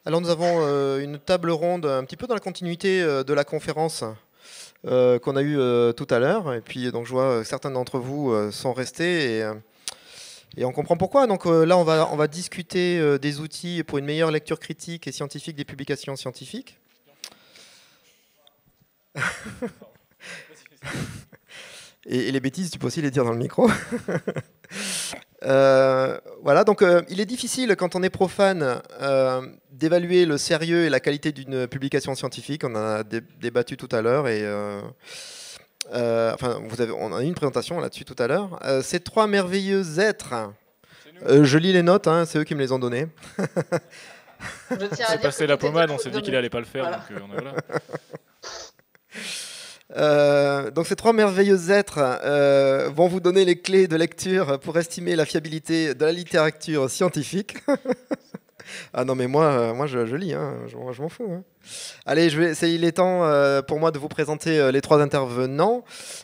Alors nous avons une table ronde un petit peu dans la continuité de la conférence qu'on a eue tout à l'heure. Et puis donc je vois certains d'entre vous sont restés et on comprend pourquoi. Donc là on va discuter des outils pour une meilleure lecture critique et scientifique des publications scientifiques. Et les bêtises, tu peux aussi les dire dans le micro. Voilà, donc il est difficile quand on est profane d'évaluer le sérieux et la qualité d'une publication scientifique. On en a débattu tout à l'heure et enfin, on a eu une présentation là-dessus tout à l'heure. Ces trois merveilleux êtres, je lis les notes, hein, c'est eux qui me les ont données. Je tiens On à s'est dire passé que la t'étais pommade, pas on trop s'est dit qu'il donné. allait pas le faire, Voilà. donc voilà. Donc ces trois merveilleux êtres vont vous donner les clés de lecture pour estimer la fiabilité de la littérature scientifique. Ah non mais moi je lis, hein, je m'en fous. Hein. Allez, il est temps pour moi de vous présenter les trois intervenants.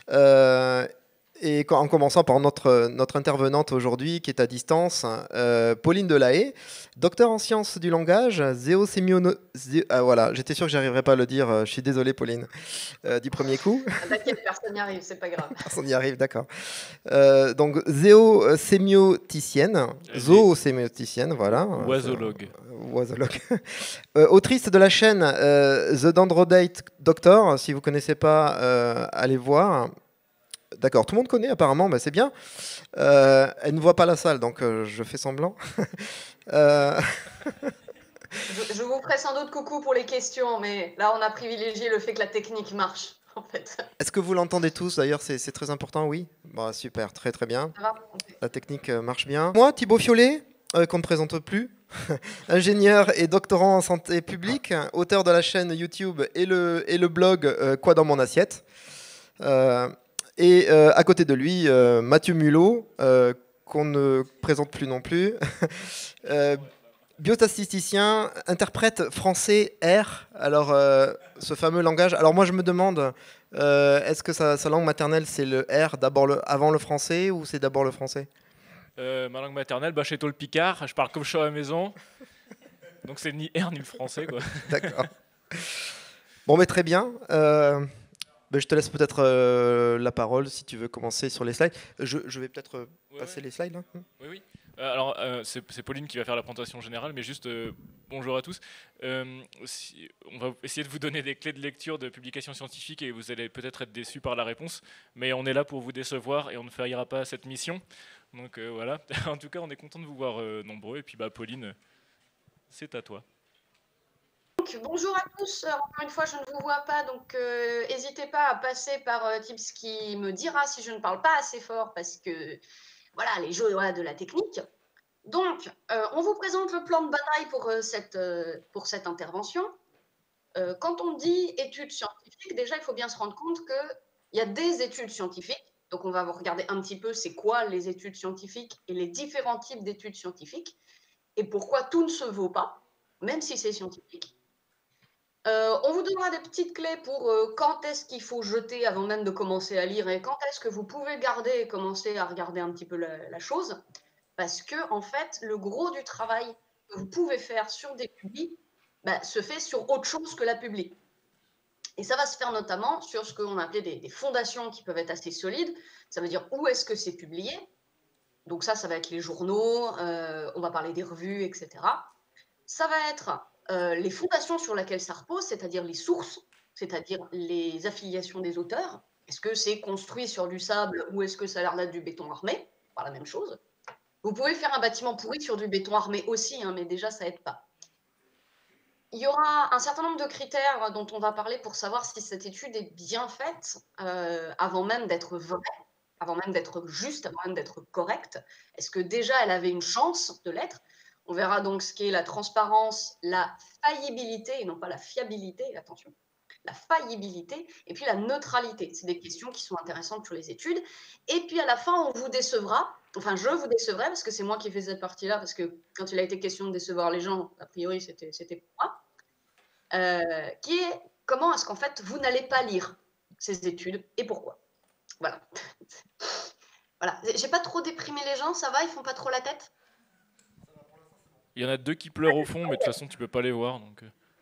En commençant par notre intervenante aujourd'hui qui est à distance, Pauline Delahaye, docteur en sciences du langage, voilà, j'étais sûr que j'arriverais pas à le dire, je suis désolé Pauline, du premier coup. T'inquiète, personne n'y arrive, c'est pas grave. Personne n'y arrive, d'accord. Donc zoosémioticienne, zoosémioticienne, voilà. Oisologue. Oisologue. Autrice de la chaîne The Dendrodate Doctor, si vous ne connaissez pas, allez voir. D'accord, tout le monde connaît apparemment, bah c'est bien. Elle ne voit pas la salle, donc je fais semblant. Je vous ferai sans doute coucou pour les questions, mais là on a privilégié le fait que la technique marche, en fait. Est-ce que vous l'entendez tous d'ailleurs, c'est très important, oui. Bon, super, très très bien. Ça va ? La technique marche bien. Moi, Thibaut Fiolet, qu'on ne présente plus, ingénieur et doctorant en santé publique, auteur de la chaîne YouTube et le blog Quoi dans mon assiette. À côté de lui, Mathieu Mulot, qu'on ne présente plus non plus, biostatisticien, interprète français R. Alors, ce fameux langage. Alors moi, je me demande, est-ce que sa langue maternelle, c'est le R avant le français ou c'est d'abord le français? Ma langue maternelle, bah, chez toi le Picard, je parle comme je suis à la maison. Donc c'est ni R ni le français, quoi. D'accord. Bon, mais très bien. Je te laisse peut-être la parole si tu veux commencer sur les slides. Je vais peut-être passer les slides. Là. Oui, oui. Alors, c'est Pauline qui va faire la présentation générale, mais juste bonjour à tous. On va essayer de vous donner des clés de lecture de publications scientifiques et vous allez peut-être être déçus par la réponse, mais on est là pour vous décevoir et on ne faillira pas à cette mission. Donc voilà. En tout cas, on est content de vous voir nombreux. Et puis, bah, Pauline, c'est à toi. Donc, bonjour à tous, encore une fois je ne vous vois pas, donc n'hésitez pas à passer par Tips qui me dira si je ne parle pas assez fort, parce que voilà, les jeux de la technique. Donc, on vous présente le plan de bataille pour cette intervention. Quand on dit études scientifiques, déjà il faut bien se rendre compte qu'il y a des études scientifiques, donc on va regarder un petit peu c'est quoi les études scientifiques et les différents types d'études scientifiques, et pourquoi tout ne se vaut pas, même si c'est scientifique. On vous donnera des petites clés pour quand est-ce qu'il faut jeter avant même de commencer à lire et quand est-ce que vous pouvez garder et commencer à regarder un petit peu la chose. Parce que, en fait, le gros du travail que vous pouvez faire sur des publis se fait sur autre chose que la publi. Et ça va se faire notamment sur ce qu'on appelait des fondations qui peuvent être assez solides. Ça veut dire où est-ce que c'est publié. Donc ça va être les journaux, on va parler des revues, etc. Ça va être les fondations sur lesquelles ça repose, c'est-à-dire les sources, c'est-à-dire les affiliations des auteurs. Est-ce que c'est construit sur du sable ou est-ce que ça a l'air d'être du béton armé? Pas la même chose. Vous pouvez faire un bâtiment pourri sur du béton armé aussi, hein, mais déjà, ça aide pas. Il y aura un certain nombre de critères dont on va parler pour savoir si cette étude est bien faite avant même d'être vraie, avant même d'être juste, avant même d'être correcte. Est-ce que déjà, elle avait une chance de l'être? On verra donc ce qu'est la transparence, la faillibilité, et non pas la fiabilité, attention, la faillibilité, et puis la neutralité. C'est des questions qui sont intéressantes sur les études. Et puis à la fin, on vous décevra, enfin je vous décevrai, parce que c'est moi qui fais cette partie-là, parce que quand il a été question de décevoir les gens, a priori c'était pour moi, qui est comment est-ce qu'en fait vous n'allez pas lire ces études et pourquoi. Voilà. Voilà. J'ai pas trop déprimé les gens, ça va, ils font pas trop la tête? Il y en a 2 qui pleurent au fond, mais de toute façon, tu peux pas les voir. Donc,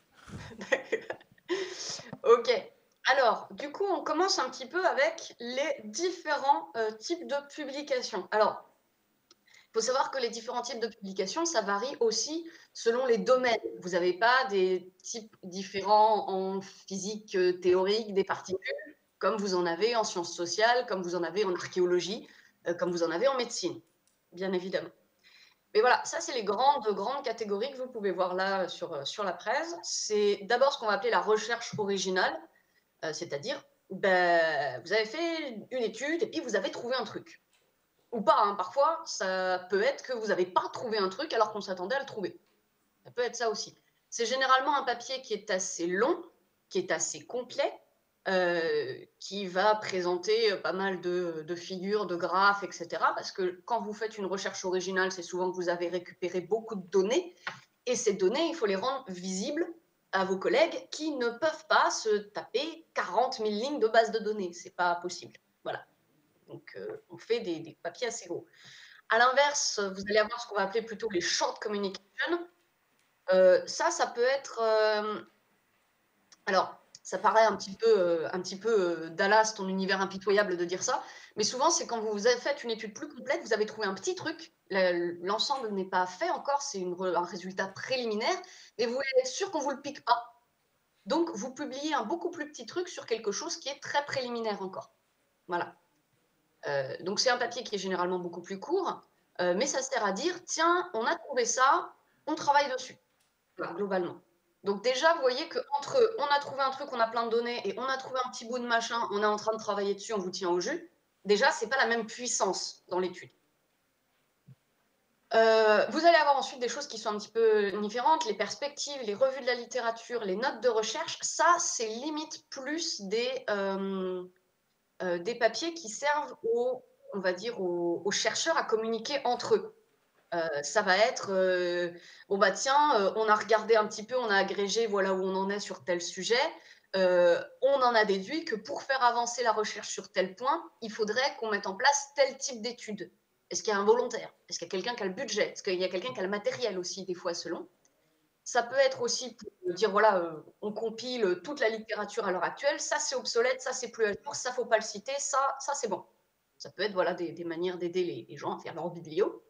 Ok. Alors, du coup, on commence un petit peu avec les différents types de publications. Alors, il faut savoir que les différents types de publications, ça varie aussi selon les domaines. Vous n'avez pas des types différents en physique théorique des particules, comme vous en avez en sciences sociales, comme vous en avez en archéologie, comme vous en avez en médecine, bien évidemment. Mais voilà, ça, c'est les grandes catégories que vous pouvez voir là sur la presse. C'est d'abord ce qu'on va appeler la recherche originale, c'est-à-dire, ben, vous avez fait une étude et puis vous avez trouvé un truc. Ou pas, hein, parfois, ça peut être que vous n'avez pas trouvé un truc alors qu'on s'attendait à le trouver. Ça peut être ça aussi. C'est généralement un papier qui est assez long, qui est assez complet, qui va présenter pas mal de figures, de graphes, etc. Parce que quand vous faites une recherche originale, c'est souvent que vous avez récupéré beaucoup de données. Et ces données, il faut les rendre visibles à vos collègues qui ne peuvent pas se taper 40 000 lignes de base de données. Ce n'est pas possible. Voilà. Donc, on fait des papiers assez gros. À l'inverse, vous allez avoir ce qu'on va appeler plutôt les short communication. Ça peut être... alors, ça paraît un petit peu Dallas, ton univers impitoyable de dire ça, mais souvent, c'est quand vous avez fait une étude plus complète, vous avez trouvé un petit truc, l'ensemble n'est pas fait encore, c'est un résultat préliminaire, mais vous voulez être sûr qu'on ne vous le pique pas. Donc, vous publiez un beaucoup plus petit truc sur quelque chose qui est très préliminaire encore. Voilà. Donc, c'est un papier qui est généralement beaucoup plus court, mais ça sert à dire, tiens, on a trouvé ça, on travaille dessus, voilà, globalement. Donc déjà, vous voyez qu'entre on a trouvé un truc, on a plein de données, et on a trouvé un petit bout de machin, on est en train de travailler dessus, on vous tient au jus, déjà, ce n'est pas la même puissance dans l'étude. Vous allez avoir ensuite des choses qui sont un petit peu différentes, les perspectives, les revues de la littérature, les notes de recherche. Ça, c'est limite plus des papiers qui servent on va dire, aux chercheurs à communiquer entre eux. Ça va être, bon bah tiens, on a regardé un petit peu, on a agrégé, voilà où on en est sur tel sujet. On en a déduit que pour faire avancer la recherche sur tel point, il faudrait qu'on mette en place tel type d'étude. Est-ce qu'il y a un volontaire? Est-ce qu'il y a quelqu'un qui a le budget? Est-ce qu'il y a quelqu'un qui a le matériel aussi, des fois, selon? Ça peut être aussi pour dire, voilà, on compile toute la littérature à l'heure actuelle, ça c'est obsolète, ça c'est plus à jour, ça faut pas le citer, ça c'est bon. Ça peut être voilà, des manières d'aider les gens à faire leur biblio.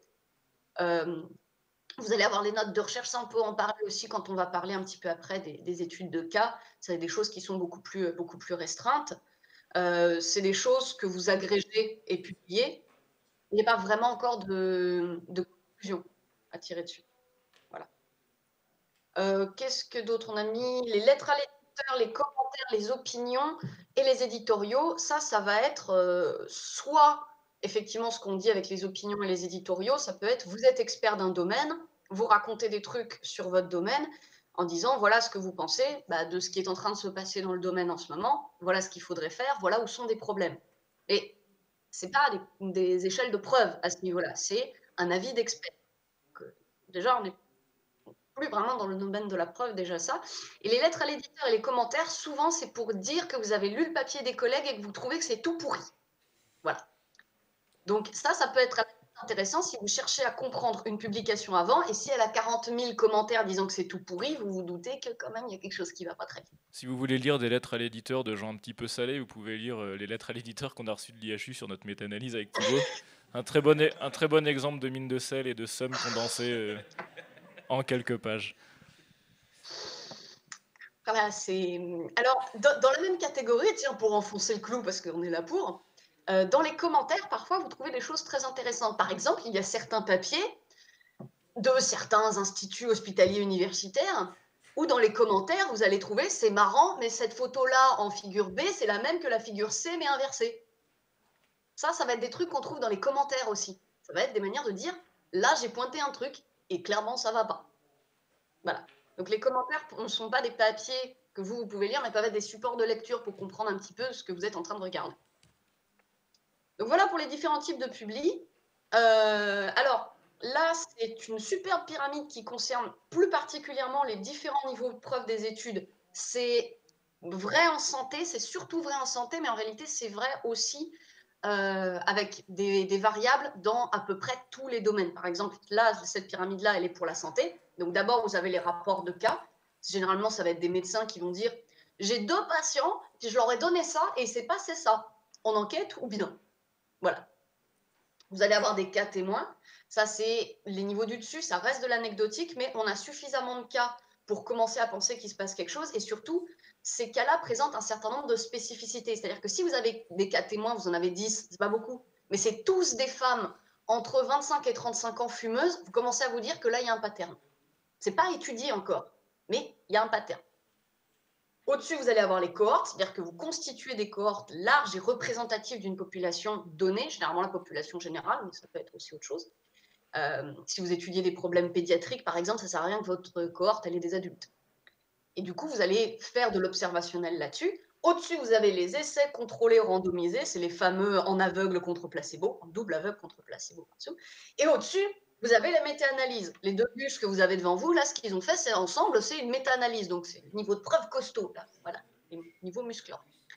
Vous allez avoir les notes de recherche, ça on peut en parler aussi quand on va parler un petit peu après des études de cas. C'est des choses qui sont beaucoup plus restreintes. C'est des choses que vous agrégez et publiez. Il n'y a pas vraiment encore de conclusion à tirer dessus. Voilà. Qu'est-ce que d'autre on a mis? Les lettres à l'éditeur, les commentaires, les opinions et les éditoriaux. Ça va être soit effectivement ce qu'on dit avec les opinions et les éditoriaux, ça peut être vous êtes expert d'un domaine, vous racontez des trucs sur votre domaine en disant voilà ce que vous pensez de ce qui est en train de se passer dans le domaine en ce moment, voilà ce qu'il faudrait faire, voilà où sont des problèmes. Et ce n'est pas des échelles de preuve à ce niveau-là, c'est un avis d'expert. Déjà, on est plus vraiment dans le domaine de la preuve, déjà ça. Et les lettres à l'éditeur et les commentaires, souvent, c'est pour dire que vous avez lu le papier des collègues et que vous trouvez que c'est tout pourri. Voilà. Donc ça peut être intéressant si vous cherchez à comprendre une publication avant, et si elle a 40 000 commentaires disant que c'est tout pourri, vous vous doutez que quand même, il y a quelque chose qui ne va pas très bien. si vous voulez lire des lettres à l'éditeur de gens un petit peu salés, vous pouvez lire les lettres à l'éditeur qu'on a reçues de l'IHU sur notre méta-analyse avec Thibaut. un très bon exemple de mine de sel et de somme condensée en quelques pages. Voilà, alors, dans la même catégorie, tiens, pour enfoncer le clou, parce qu'on est là pour, dans les commentaires, parfois, vous trouvez des choses très intéressantes. Par exemple, il y a certains papiers de certains instituts hospitaliers universitaires où dans les commentaires, vous allez trouver, c'est marrant, mais cette photo-là en figure B, c'est la même que la figure C, mais inversée. Ça va être des trucs qu'on trouve dans les commentaires aussi. Ça va être des manières de dire, là, j'ai pointé un truc, et clairement, ça va pas. Voilà. Donc les commentaires ne sont pas des papiers que vous pouvez lire, mais peuvent être des supports de lecture pour comprendre un petit peu ce que vous êtes en train de regarder. Donc voilà pour les différents types de publis. Alors là, c'est une superbe pyramide qui concerne plus particulièrement les différents niveaux de preuve des études. C'est vrai en santé, c'est surtout vrai en santé, mais en réalité, c'est vrai aussi avec des variables dans à peu près tous les domaines. Par exemple, là, cette pyramide-là, elle est pour la santé. Donc d'abord, vous avez les rapports de cas. Généralement, ça va être des médecins qui vont dire « J'ai 2 patients, puis je leur ai donné ça et il s'est passé ça. » En enquête ou bien. Voilà. Vous allez avoir des cas témoins. Ça, c'est les niveaux du dessus. Ça reste de l'anecdotique, mais on a suffisamment de cas pour commencer à penser qu'il se passe quelque chose. Et surtout, ces cas-là présentent un certain nombre de spécificités. C'est-à-dire que si vous avez des cas témoins, vous en avez 10, c'est pas beaucoup, mais c'est tous des femmes entre 25 et 35 ans fumeuses, vous commencez à vous dire que là, il y a un pattern. C'est pas étudié encore, mais il y a un pattern. Au-dessus, vous allez avoir les cohortes, c'est-à-dire que vous constituez des cohortes larges et représentatives d'une population donnée, généralement la population générale, mais ça peut être aussi autre chose. Si vous étudiez des problèmes pédiatriques, par exemple, ça ne sert à rien que votre cohorte elle ait des adultes. Et du coup, vous allez faire de l'observationnel là-dessus. Au-dessus, vous avez les essais contrôlés randomisés, c'est les fameux en aveugle contre placebo, en double aveugle contre placebo. Et au-dessus, vous avez la méta-analyse. Les 2 bûches que vous avez devant vous, là, ce qu'ils ont fait, c'est ensemble, c'est une méta-analyse. Donc, c'est le niveau de preuve costaud, là. Voilà, le niveau musculaire.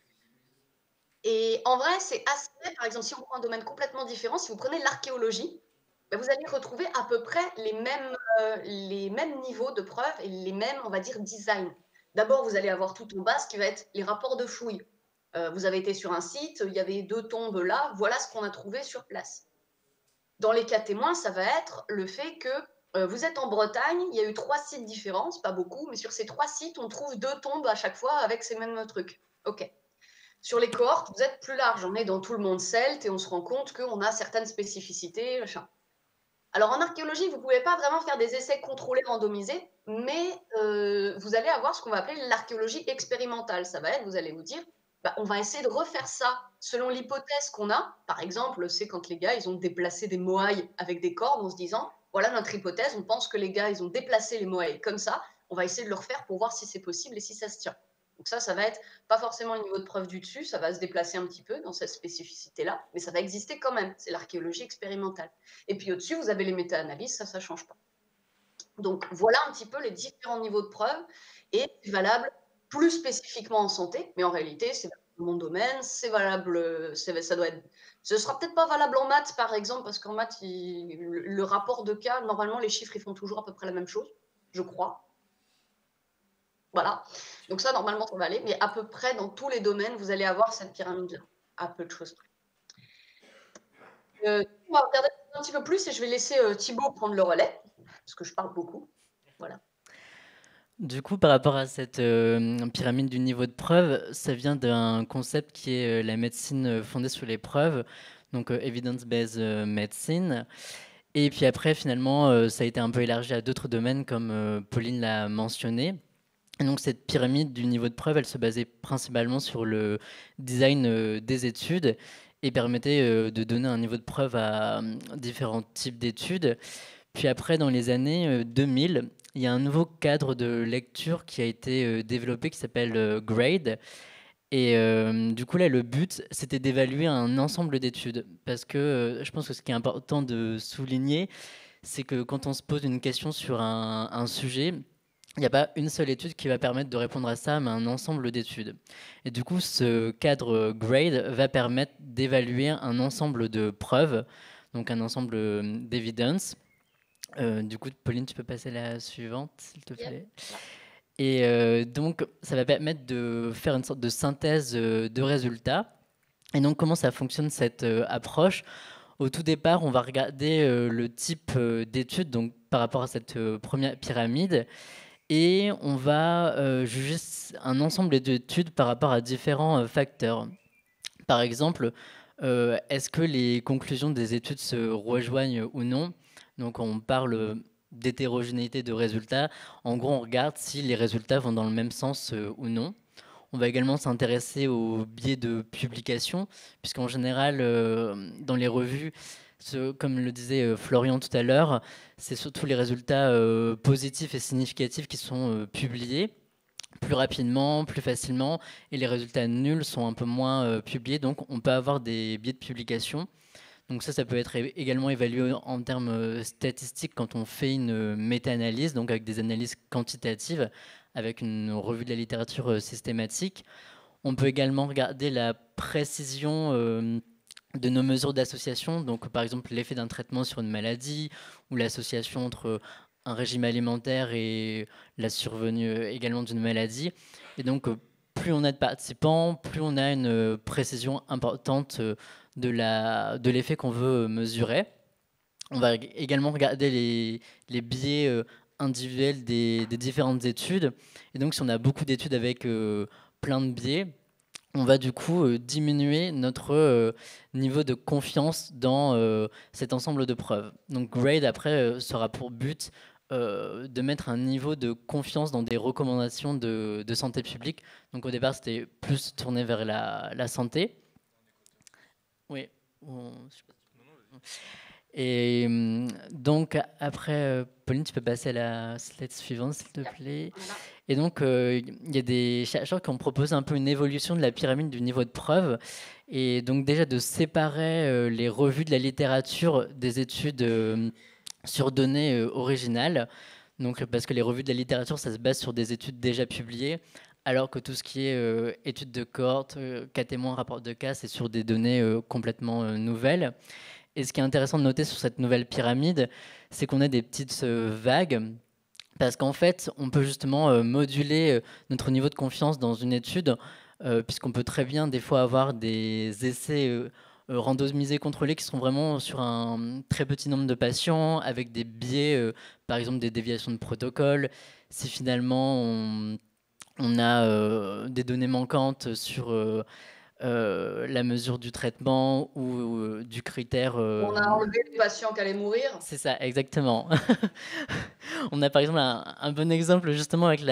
Et en vrai, c'est assez... Par exemple, si on prend un domaine complètement différent, si vous prenez l'archéologie, ben vous allez retrouver à peu près les mêmes niveaux de preuves et les mêmes, on va dire, design. D'abord, vous allez avoir tout en bas, ce qui va être les rapports de fouilles. Vous avez été sur un site, il y avait 2 tombes là, voilà ce qu'on a trouvé sur place. Dans les cas témoins, ça va être le fait que vous êtes en Bretagne, il y a eu 3 sites différents, c'est pas beaucoup, mais sur ces 3 sites, on trouve 2 tombes à chaque fois avec ces mêmes trucs. Ok. Sur les cohortes, vous êtes plus large, on est dans tout le monde celte et on se rend compte qu'on a certaines spécificités, machin. Alors en archéologie, vous ne pouvez pas vraiment faire des essais contrôlés randomisés, mais vous allez avoir ce qu'on va appeler l'archéologie expérimentale. Ça va être, vous allez vous dire, bah, on va essayer de refaire ça selon l'hypothèse qu'on a. Par exemple, c'est quand les gars, ils ont déplacé des moailles avec des cordes en se disant, voilà notre hypothèse, on pense que les gars, ils ont déplacé les moailles comme ça, on va essayer de le refaire pour voir si c'est possible et si ça se tient. Donc ça va être pas forcément un niveau de preuve du dessus, ça va se déplacer un petit peu dans cette spécificité-là, mais ça va exister quand même, c'est l'archéologie expérimentale. Et puis au-dessus, vous avez les méta-analyses, ça ne change pas. Donc voilà un petit peu les différents niveaux de preuve, et c'est valable plus spécifiquement en santé, mais en réalité, c'est valable dans mon domaine, c'est valable, ça doit être... Ce sera peut-être pas valable en maths, par exemple, parce qu'en maths, le rapport de cas, normalement, les chiffres, ils font toujours à peu près la même chose, je crois. Voilà. Donc ça, normalement, ça va aller. Mais à peu près dans tous les domaines, vous allez avoir cette pyramide-là. À peu de choses près. On va regarder un petit peu plus et je vais laisser Thibaut prendre le relais, parce que je parle beaucoup. Voilà. Du coup, par rapport à cette pyramide du niveau de preuve, ça vient d'un concept qui est la médecine fondée sur les preuves, donc evidence-based medicine. Et puis après, finalement, ça a été un peu élargi à d'autres domaines, comme Pauline l'a mentionné. Et donc cette pyramide du niveau de preuve, elle se basait principalement sur le design des études et permettait de donner un niveau de preuve à différents types d'études. Puis après, dans les années 2000, il y a un nouveau cadre de lecture qui a été développé qui s'appelle GRADE. Et du coup, là, le but, c'était d'évaluer un ensemble d'études. Parce que je pense que ce qui est important de souligner, c'est que quand on se pose une question sur un sujet, il n'y a pas une seule étude qui va permettre de répondre à ça, mais un ensemble d'études. Et du coup, ce cadre GRADE va permettre d'évaluer un ensemble de preuves, donc un ensemble d'évidence. Du coup, Pauline, tu peux passer à la suivante, s'il te plaît. Et donc, ça va permettre de faire une sorte de synthèse de résultats. Et donc, comment ça fonctionne cette approche? Au tout départ, on va regarder le type d'études, donc par rapport à cette première pyramide, et on va juger un ensemble d'études par rapport à différents facteurs. Par exemple, est-ce que les conclusions des études se rejoignent ou non? Donc on parle d'hétérogénéité de résultats. En gros, on regarde si les résultats vont dans le même sens ou non. On va également s'intéresser aux biais de publication, puisqu'en général, dans les revues, comme le disait Florian tout à l'heure, c'est surtout les résultats positifs et significatifs qui sont publiés plus rapidement, plus facilement, et les résultats nuls sont un peu moins publiés, donc on peut avoir des biais de publication. Donc ça peut être également évalué en termes statistiques quand on fait une méta-analyse, donc avec des analyses quantitatives, avec une revue de la littérature systématique. On peut également regarder la précision de nos mesures d'association, donc par exemple l'effet d'un traitement sur une maladie ou l'association entre un régime alimentaire et la survenue également d'une maladie. Et donc plus on a de participants, plus on a une précision importante de l'effet qu'on veut mesurer. On va également regarder les biais individuels des différentes études. Et donc si on a beaucoup d'études avec plein de biais, on va du coup diminuer notre niveau de confiance dans cet ensemble de preuves. Donc grade après sera pour but de mettre un niveau de confiance dans des recommandations de santé publique. Donc au départ c'était plus tourné vers la santé. Oui. Et donc après, Pauline, tu peux passer à la slide suivante s'il te plaît. Et donc, il y a des chercheurs qui ont proposé un peu une évolution de la pyramide du niveau de preuve. Et donc déjà de séparer les revues de la littérature des études sur données originales. Donc, parce que les revues de la littérature, ça se base sur des études déjà publiées, alors que tout ce qui est études de cohorte, cas témoins, rapport de cas, c'est sur des données complètement nouvelles. Et ce qui est intéressant de noter sur cette nouvelle pyramide, c'est qu'on a des petites vagues. Parce qu'en fait, on peut justement moduler notre niveau de confiance dans une étude, puisqu'on peut très bien des fois avoir des essais randomisés contrôlés qui sont vraiment sur un très petit nombre de patients, avec des biais, par exemple des déviations de protocole. Si finalement on a des données manquantes sur la mesure du traitement ou du critère. On a enlevé les patients qui allaient mourir. C'est ça, exactement. On a par exemple un bon exemple justement avec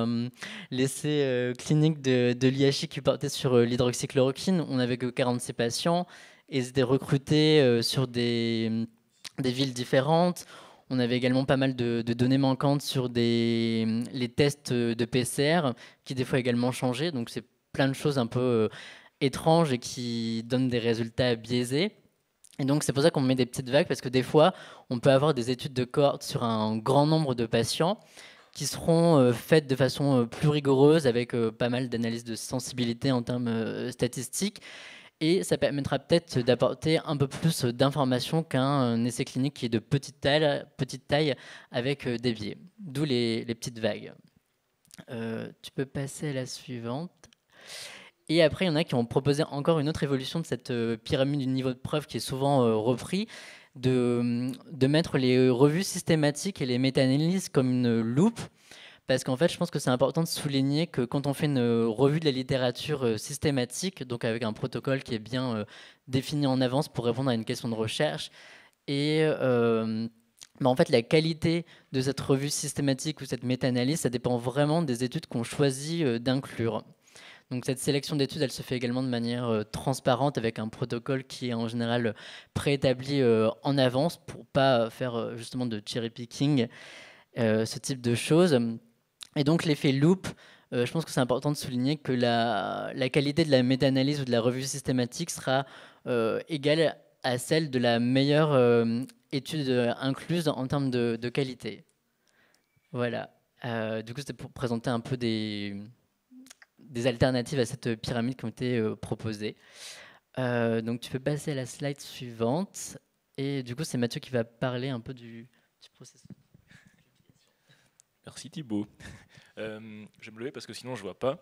l'essai clinique de l'IHI qui portait sur l'hydroxychloroquine. On n'avait que 46 patients et ils étaient recrutés sur des villes différentes. On avait également pas mal de données manquantes sur les tests de PCR qui des fois également changeaient. Donc c'est plein de choses un peu étranges et qui donnent des résultats biaisés. Et donc c'est pour ça qu'on met des petites vagues, parce que des fois, on peut avoir des études de cohorte sur un grand nombre de patients qui seront faites de façon plus rigoureuse, avec pas mal d'analyses de sensibilité en termes statistiques. Et ça permettra peut-être d'apporter un peu plus d'informations qu'un essai clinique qui est de petite taille avec des biais. D'où les petites vagues. Tu peux passer à la suivante. Et après, il y en a qui ont proposé encore une autre évolution de cette pyramide du niveau de preuve qui est souvent repris, de mettre les revues systématiques et les méta-analyses comme une loupe. Parce qu'en fait, je pense que c'est important de souligner que quand on fait une revue de la littérature systématique, donc avec un protocole qui est bien défini en avance pour répondre à une question de recherche, et en fait, la qualité de cette revue systématique ou cette méta-analyse, ça dépend vraiment des études qu'on choisit d'inclure. Donc cette sélection d'études, elle se fait également de manière transparente avec un protocole qui est en général préétabli en avance pour pas faire justement de cherry picking, ce type de choses. Et donc l'effet loop, je pense que c'est important de souligner que la qualité de la méta-analyse ou de la revue systématique sera égale à celle de la meilleure étude incluse en termes de qualité. Voilà. Du coup, c'était pour présenter un peu des alternatives à cette pyramide qui ont été proposées. Donc tu peux passer à la slide suivante. Et du coup, c'est Mathieu qui va parler un peu du processus. Merci Thibaut. Je vais me lever parce que sinon je vois pas.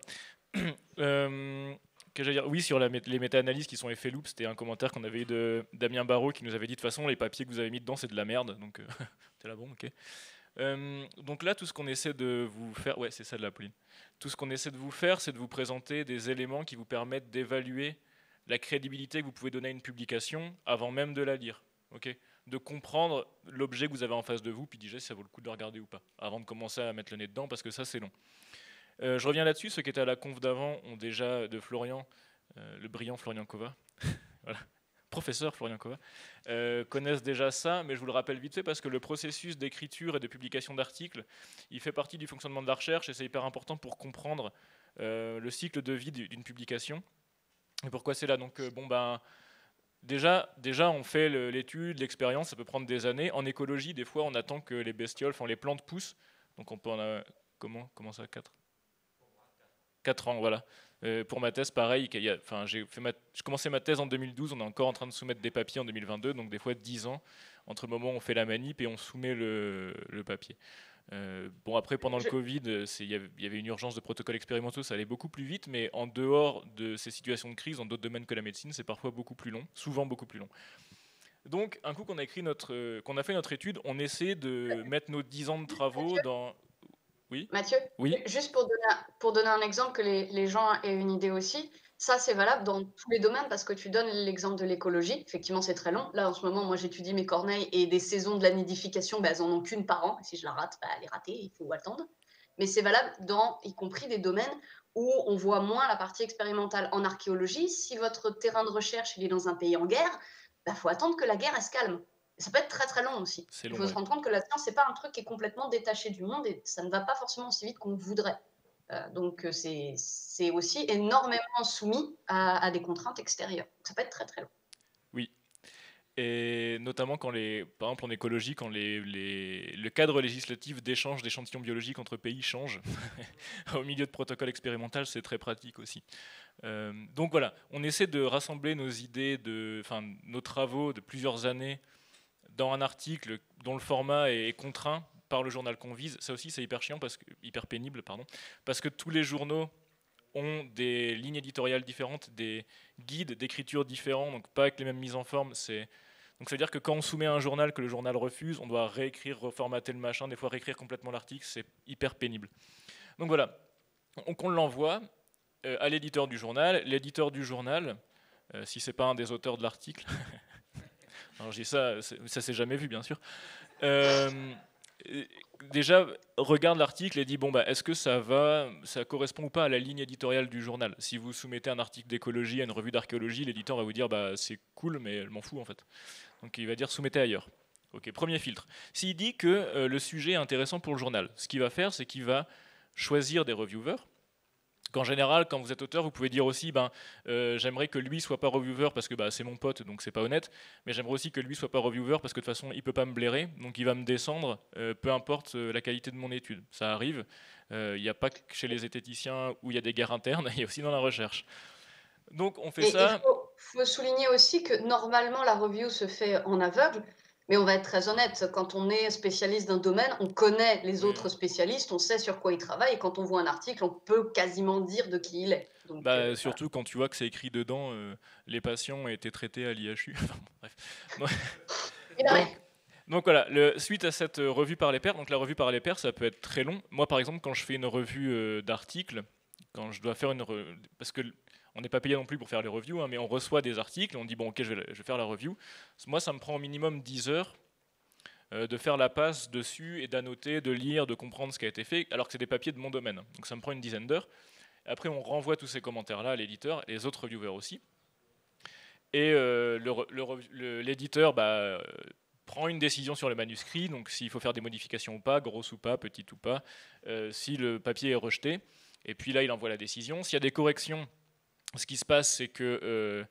Que j'allais dire, oui, sur les méta-analyses qui sont effet loop, c'était un commentaire qu'on avait eu de Damien Barraud qui nous avait dit de toute façon les papiers que vous avez mis dedans c'est de la merde. Donc t'es là, bon, ok. Donc là, tout ce qu'on essaie de vous faire, ouais, c'est ça de la Pauline. Tout ce qu'on essaie de vous faire, c'est de vous présenter des éléments qui vous permettent d'évaluer la crédibilité que vous pouvez donner à une publication avant même de la lire. Ok, de comprendre l'objet que vous avez en face de vous, puis déjà si ça vaut le coup de le regarder ou pas, avant de commencer à mettre le nez dedans, parce que ça c'est long. Je reviens là-dessus, ceux qui étaient à la conf d'avant ont déjà, de Florian, le brillant Florian Kova, voilà, professeur Florian Kova, connaissent déjà ça, mais je vous le rappelle vite fait parce que le processus d'écriture et de publication d'articles, il fait partie du fonctionnement de la recherche et c'est hyper important pour comprendre le cycle de vie d'une publication. Et pourquoi c'est là? Donc bon ben... Déjà, on fait l'étude, l'expérience, ça peut prendre des années. En écologie, des fois, on attend que les bestioles, enfin les plantes poussent. Donc on peut en avoir... Comment ça, 4 ans, voilà. Pour ma thèse, pareil, j'ai commencé ma thèse en 2012, on est encore en train de soumettre des papiers en 2022, donc des fois 10 ans entre le moment où on fait la manip et on soumet le papier. Bon, après, pendant le Covid, il y avait une urgence de protocoles expérimentaux, ça allait beaucoup plus vite, mais en dehors de ces situations de crise, dans d'autres domaines que la médecine, c'est parfois beaucoup plus long, souvent beaucoup plus long. Donc, un coup qu'on a fait notre étude, on essaie de mettre nos 10 ans de travaux dans... Oui. Mathieu, oui. Juste pour donner un exemple, que les gens aient une idée aussi, ça c'est valable dans tous les domaines parce que tu donnes l'exemple de l'écologie. Effectivement, c'est très long. Là, en ce moment, moi j'étudie mes corneilles et des saisons de la nidification, elles en ont qu'une par an. Et si je la rate, elle est ratée, il faut attendre. Mais c'est valable y compris des domaines où on voit moins la partie expérimentale. En archéologie, si votre terrain de recherche il est dans un pays en guerre, faut attendre que la guerre elle se calme. Ça peut être très très long aussi. Il faut se rendre compte que la science, c'est pas un truc qui est complètement détaché du monde et ça ne va pas forcément aussi vite qu'on voudrait. Donc c'est aussi énormément soumis à des contraintes extérieures. Donc, ça peut être très très long. Oui. Et notamment par exemple en écologie, quand le cadre législatif d'échange d'échantillons biologiques entre pays change, au milieu de protocoles expérimentaux, c'est très pratique aussi. Donc voilà, on essaie de rassembler nos idées, nos travaux de plusieurs années dans un article dont le format est contraint par le journal qu'on vise. Ça aussi, c'est hyper pénible, parce que tous les journaux ont des lignes éditoriales différentes, des guides d'écriture différents, donc pas avec les mêmes mises en forme. Donc ça veut dire que quand on soumet un journal que le journal refuse, on doit réécrire, reformater le machin, des fois réécrire complètement l'article, c'est hyper pénible. Donc voilà, on l'envoie à l'éditeur du journal. L'éditeur du journal, si c'est pas un des auteurs de l'article, alors je dis ça s'est jamais vu bien sûr, déjà regarde l'article et dit bon est-ce que ça correspond ou pas à la ligne éditoriale du journal. Si vous soumettez un article d'écologie à une revue d'archéologie, l'éditeur va vous dire c'est cool mais elle m'en fout en fait. Donc il va dire soumettez ailleurs. Ok, premier filtre. S'il dit que le sujet est intéressant pour le journal, ce qu'il va faire c'est qu'il va choisir des reviewers. Qu'en général, quand vous êtes auteur, vous pouvez dire aussi j'aimerais que lui soit pas reviewer parce que c'est mon pote, donc c'est pas honnête, mais j'aimerais aussi que lui soit pas reviewer parce que de toute façon il peut pas me blairer, donc il va me descendre, peu importe la qualité de mon étude. Ça arrive, il n'y a pas que chez les zététiciens où il y a des guerres internes, il y a aussi dans la recherche. Donc on fait ça. Il faut souligner aussi que normalement la review se fait en aveugle. Mais on va être très honnête, quand on est spécialiste d'un domaine, on connaît les autres spécialistes, on sait sur quoi ils travaillent, et quand on voit un article, on peut quasiment dire de qui il est. Donc, surtout voilà. Quand tu vois que c'est écrit dedans, les patients ont été traités à l'IHU. Bref. Donc voilà, suite à cette revue par les pairs, donc la revue par les pairs, ça peut être très long. Moi, par exemple, quand je fais une revue d'articles, quand je dois faire parce que on n'est pas payé non plus pour faire les reviews, mais on reçoit des articles, on dit bon ok je vais faire la review. Moi ça me prend au minimum 10 heures de faire la passe dessus et d'annoter, de lire, de comprendre ce qui a été fait, alors que c'est des papiers de mon domaine. Donc ça me prend une dizaine d'heures. Après on renvoie tous ces commentaires-là à l'éditeur, et les autres reviewers aussi. Et l'éditeur prend une décision sur le manuscrit, donc s'il faut faire des modifications ou pas, grosses ou pas, petites ou pas, si le papier est rejeté. Et puis là il envoie la décision. S'il y a des corrections, ce qui se passe, c'est que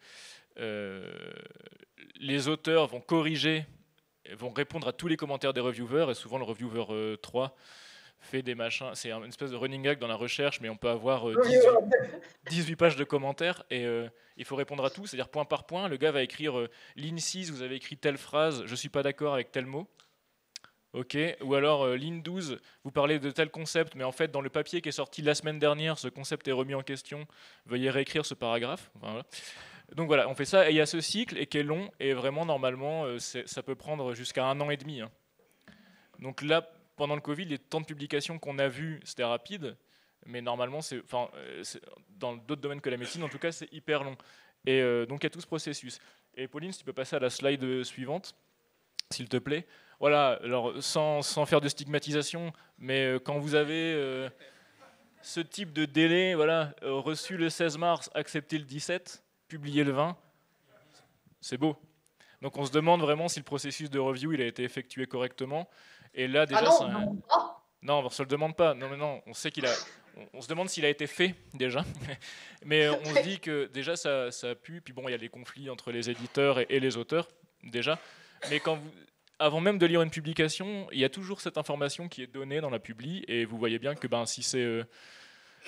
les auteurs vont corriger, vont répondre à tous les commentaires des reviewers, et souvent le reviewer 3 fait des machins, c'est une espèce de running gag dans la recherche, mais on peut avoir 18 pages de commentaires, et il faut répondre à tout, c'est-à-dire point par point. Le gars va écrire ligne 6, vous avez écrit telle phrase, je suis pas d'accord avec tel mot. Ok, ou alors ligne 12, vous parlez de tel concept, mais en fait dans le papier qui est sorti la semaine dernière, ce concept est remis en question, veuillez réécrire ce paragraphe. Enfin, voilà. Donc voilà, on fait ça, et il y a ce cycle, et qui est long, et vraiment normalement ça peut prendre jusqu'à 1 an et demi. Hein. Donc là, pendant le Covid, les temps de publication qu'on a vus, c'était rapide, mais normalement, dans d'autres domaines que la médecine, en tout cas, c'est hyper long. Et donc il y a tout ce processus. Et Pauline, si tu peux passer à la slide suivante, s'il te plaît. Voilà, alors sans faire de stigmatisation, mais quand vous avez ce type de délai, voilà, reçu le 16 mars, accepté le 17, publié le 20, c'est beau. Donc on se demande vraiment si le processus de review il a été effectué correctement. Et là déjà, non, on se le demande pas. Non, mais non, on sait on se demande s'il a été fait déjà, mais on se dit que déjà ça pue. Puis bon, il y a les conflits entre les éditeurs et les auteurs déjà. Mais avant même de lire une publication, il y a toujours cette information qui est donnée dans la publi, et vous voyez bien que si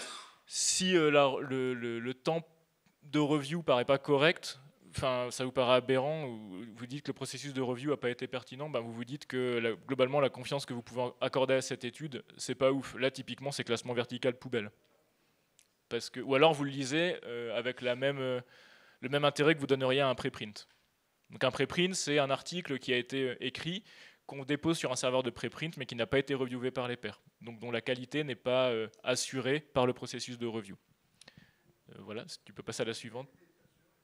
Si le temps de review paraît pas correct, enfin, ça vous paraît aberrant, ou vous dites que le processus de review n'a pas été pertinent, ben vous vous dites que globalement la confiance que vous pouvez accorder à cette étude, c'est pas ouf. Là, typiquement, c'est classement vertical poubelle. Ou alors vous le lisez avec le même intérêt que vous donneriez à un préprint. Donc un préprint, c'est un article qui a été écrit, qu'on dépose sur un serveur de préprint, mais qui n'a pas été reviewé par les pairs, donc dont la qualité n'est pas assurée par le processus de review. Voilà, tu peux passer à la suivante. Comment ?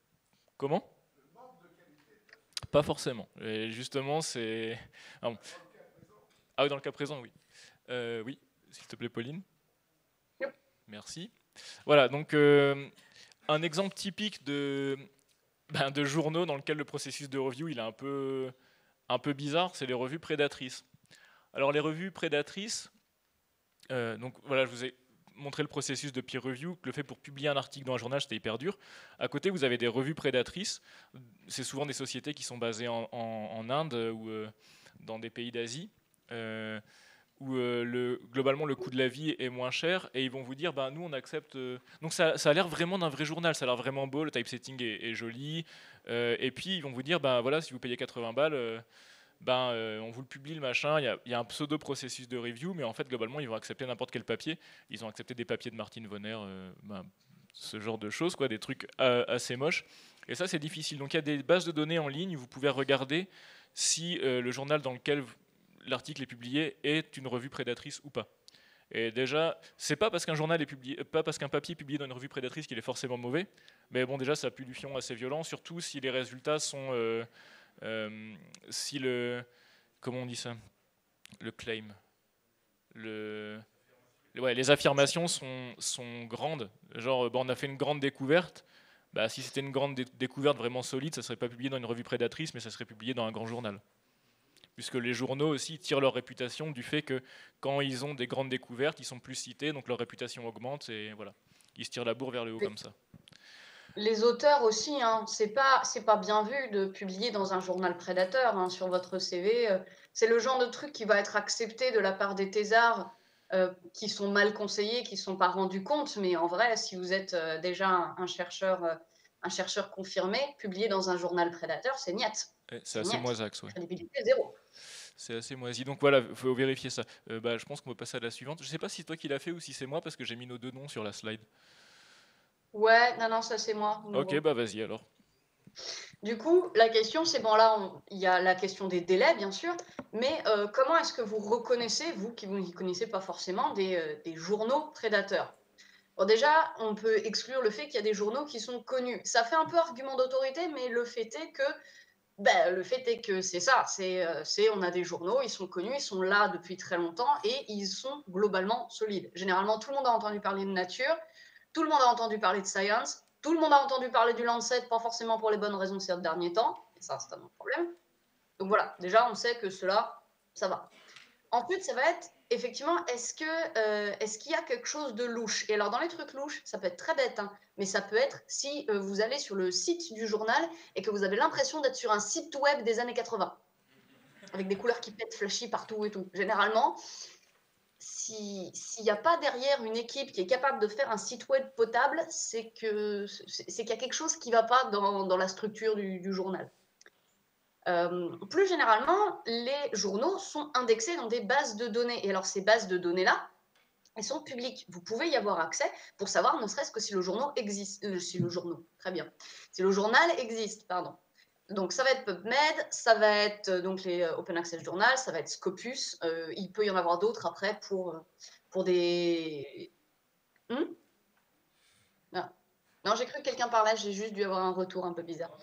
Pas forcément. Et justement, c'est... Ah, bon. Ah oui, dans le cas présent, oui. Oui, s'il te plaît, Pauline. Yep. Merci. Voilà, donc un exemple typique de journaux dans lequel le processus de review il est un peu bizarre, c'est les revues prédatrices. Alors les revues prédatrices, donc voilà, je vous ai montré le processus de peer review, que le fait pour publier un article dans un journal, c'était hyper dur. À côté, vous avez des revues prédatrices. C'est souvent des sociétés qui sont basées en Inde ou dans des pays d'Asie, où globalement le coût de la vie est moins cher, et ils vont vous dire, nous on accepte... Donc ça a l'air vraiment d'un vrai journal, ça a l'air vraiment beau, le typesetting est joli, et puis ils vont vous dire, voilà, si vous payez 80 balles... on vous le publie le machin, il y a un pseudo processus de review, mais en fait globalement ils vont accepter n'importe quel papier. Ils ont accepté des papiers de Martin Vonner, ce genre de choses, quoi, des trucs assez moches. Et ça c'est difficile. Donc il y a des bases de données en ligne où vous pouvez regarder si le journal dans lequel l'article est publié est une revue prédatrice ou pas. Et déjà, c'est pas parce qu'un journal est publié, pas parce qu'un papier est publié dans une revue prédatrice qu'il est forcément mauvais, mais bon déjà ça pue du fion assez violent, surtout si les résultats sont si comment on dit ça, le claim, les affirmations sont grandes, genre on a fait une grande découverte, si c'était une grande découverte vraiment solide, ça serait pas publié dans une revue prédatrice, mais ça serait publié dans un grand journal. Puisque les journaux aussi tirent leur réputation du fait que quand ils ont des grandes découvertes, ils sont plus cités, donc leur réputation augmente, et voilà, ils se tirent la bourre vers le haut comme ça. Les auteurs aussi, hein, c'est pas bien vu de publier dans un journal prédateur, hein, sur votre CV. C'est le genre de truc qui va être accepté de la part des thésards qui sont mal conseillés, qui ne sont pas rendus compte. Mais en vrai, si vous êtes déjà un chercheur confirmé, publier dans un journal prédateur, c'est niet. C'est assez moisax, ouais. Crédibilité zéro. C'est assez moisi. Donc voilà, il faut vérifier ça. Je pense qu'on va passer à la suivante. Je ne sais pas si c'est toi qui l'as fait ou si c'est moi, parce que j'ai mis nos deux noms sur la slide. Ouais, non, ça c'est moi. Ok, vas-y alors. Du coup, la question, c'est bon, là, il y a la question des délais, bien sûr, mais comment est-ce que vous reconnaissez, vous qui ne connaissez pas forcément, des journaux prédateurs? Bon, déjà, on peut exclure le fait qu'il y a des journaux qui sont connus. Ça fait un peu argument d'autorité, mais le fait est que c'est ça. On a des journaux, ils sont connus, ils sont là depuis très longtemps et ils sont globalement solides. Généralement, tout le monde a entendu parler de Nature, tout le monde a entendu parler de Science, tout le monde a entendu parler du Lancet, pas forcément pour les bonnes raisons ces derniers temps, et ça, c'est un autre problème. Donc voilà, déjà, on sait que cela, ça va. Ensuite, ça va être, effectivement, est-ce qu'il y a quelque chose de louche? Et alors, dans les trucs louches, ça peut être très bête, hein, mais ça peut être si vous allez sur le site du journal et que vous avez l'impression d'être sur un site web des années 80, avec des couleurs qui pètent flashy partout et tout. Généralement, s'il n'y a pas derrière une équipe qui est capable de faire un site web potable, c'est qu'il y a quelque chose qui ne va pas dans la structure du journal. Plus généralement, les journaux sont indexés dans des bases de données. Et alors, ces bases de données-là, elles sont publiques. Vous pouvez y avoir accès pour savoir ne serait-ce que si le journal existe. Si le journal existe, pardon. Donc, ça va être PubMed, ça va être donc les Open Access Journal, ça va être Scopus. Il peut y en avoir d'autres après pour des... Non, j'ai cru que quelqu'un parlait, j'ai juste dû avoir un retour un peu bizarre.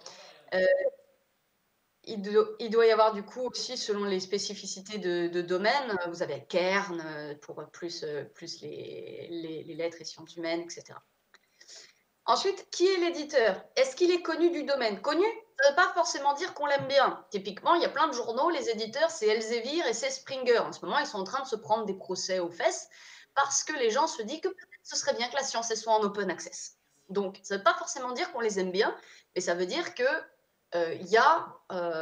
Il doit y avoir du coup aussi, selon les spécificités de domaine, vous avez Kern pour plus les lettres et sciences humaines, etc. Ensuite, qui est l'éditeur? Est-ce qu'il est connu du domaine? Connu, ça ne veut pas forcément dire qu'on l'aime bien. Typiquement, il y a plein de journaux, les éditeurs, c'est Elsevier et c'est Springer. En ce moment, ils sont en train de se prendre des procès aux fesses parce que les gens se disent que peut-être ce serait bien que la science soit en open access. Donc, ça ne veut pas forcément dire qu'on les aime bien, mais ça veut dire que il y a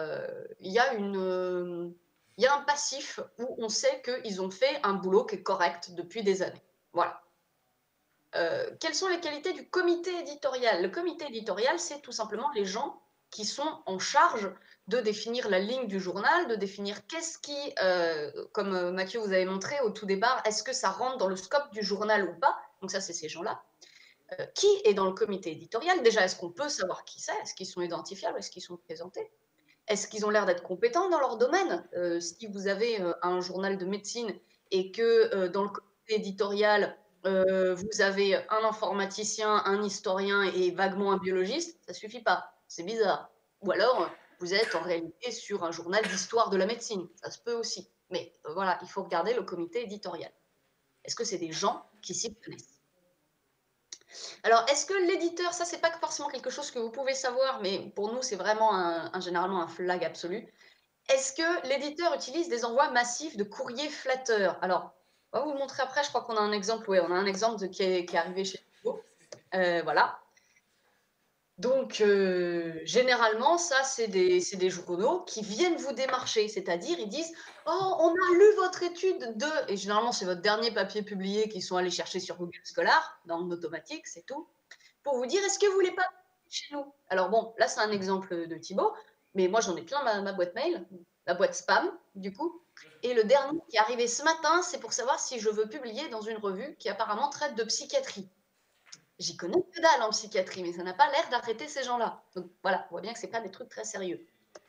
un passif où on sait qu'ils ont fait un boulot qui est correct depuis des années. Voilà. quelles sont les qualités du comité éditorial? Le comité éditorial, c'est tout simplement les gens qui sont en charge de définir la ligne du journal, de définir qu'est-ce qui, comme Mathieu vous avez montré au tout départ, est-ce que ça rentre dans le scope du journal ou pas? Donc ça, c'est ces gens-là. Qui est dans le comité éditorial? Déjà, est-ce qu'on peut savoir qui c'est? Est-ce qu'ils sont identifiables? Est-ce qu'ils sont présentés? Est-ce qu'ils ont l'air d'être compétents dans leur domaine? Si vous avez un journal de médecine et que dans le comité éditorial, vous avez un informaticien, un historien et vaguement un biologiste, ça ne suffit pas. C'est bizarre. Ou alors, vous êtes en réalité sur un journal d'histoire de la médecine. Ça se peut aussi. Mais voilà, il faut regarder le comité éditorial. Est-ce que c'est des gens qui s'y connaissent? Alors, est-ce que l'éditeur, ça, c'est pas forcément quelque chose que vous pouvez savoir, mais pour nous, c'est vraiment généralement un flag absolu. Est-ce que l'éditeur utilise des envois massifs de courriers flatteurs? Alors, on va vous montrer après, je crois qu'on a un exemple, oui, on a un exemple qui est arrivé chez Thibaut. Voilà. Donc, généralement, ça, c'est des journaux qui viennent vous démarcher, c'est-à-dire ils disent « Oh, on a lu votre étude de… » Et généralement, c'est votre dernier papier publié qu'ils sont allés chercher sur Google Scholar, dans l'automatique, c'est tout, pour vous dire « Est-ce que vous voulez pas chez nous ?» Alors bon, là, c'est un exemple de Thibaut, mais moi, j'en ai plein ma boîte mail, la boîte spam, du coup. Et le dernier qui est arrivé ce matin, c'est pour savoir si je veux publier dans une revue qui apparemment traite de psychiatrie. J'y connais que dalle en psychiatrie, mais ça n'a pas l'air d'arrêter ces gens-là. Donc voilà, on voit bien que ce n'est pas des trucs très sérieux.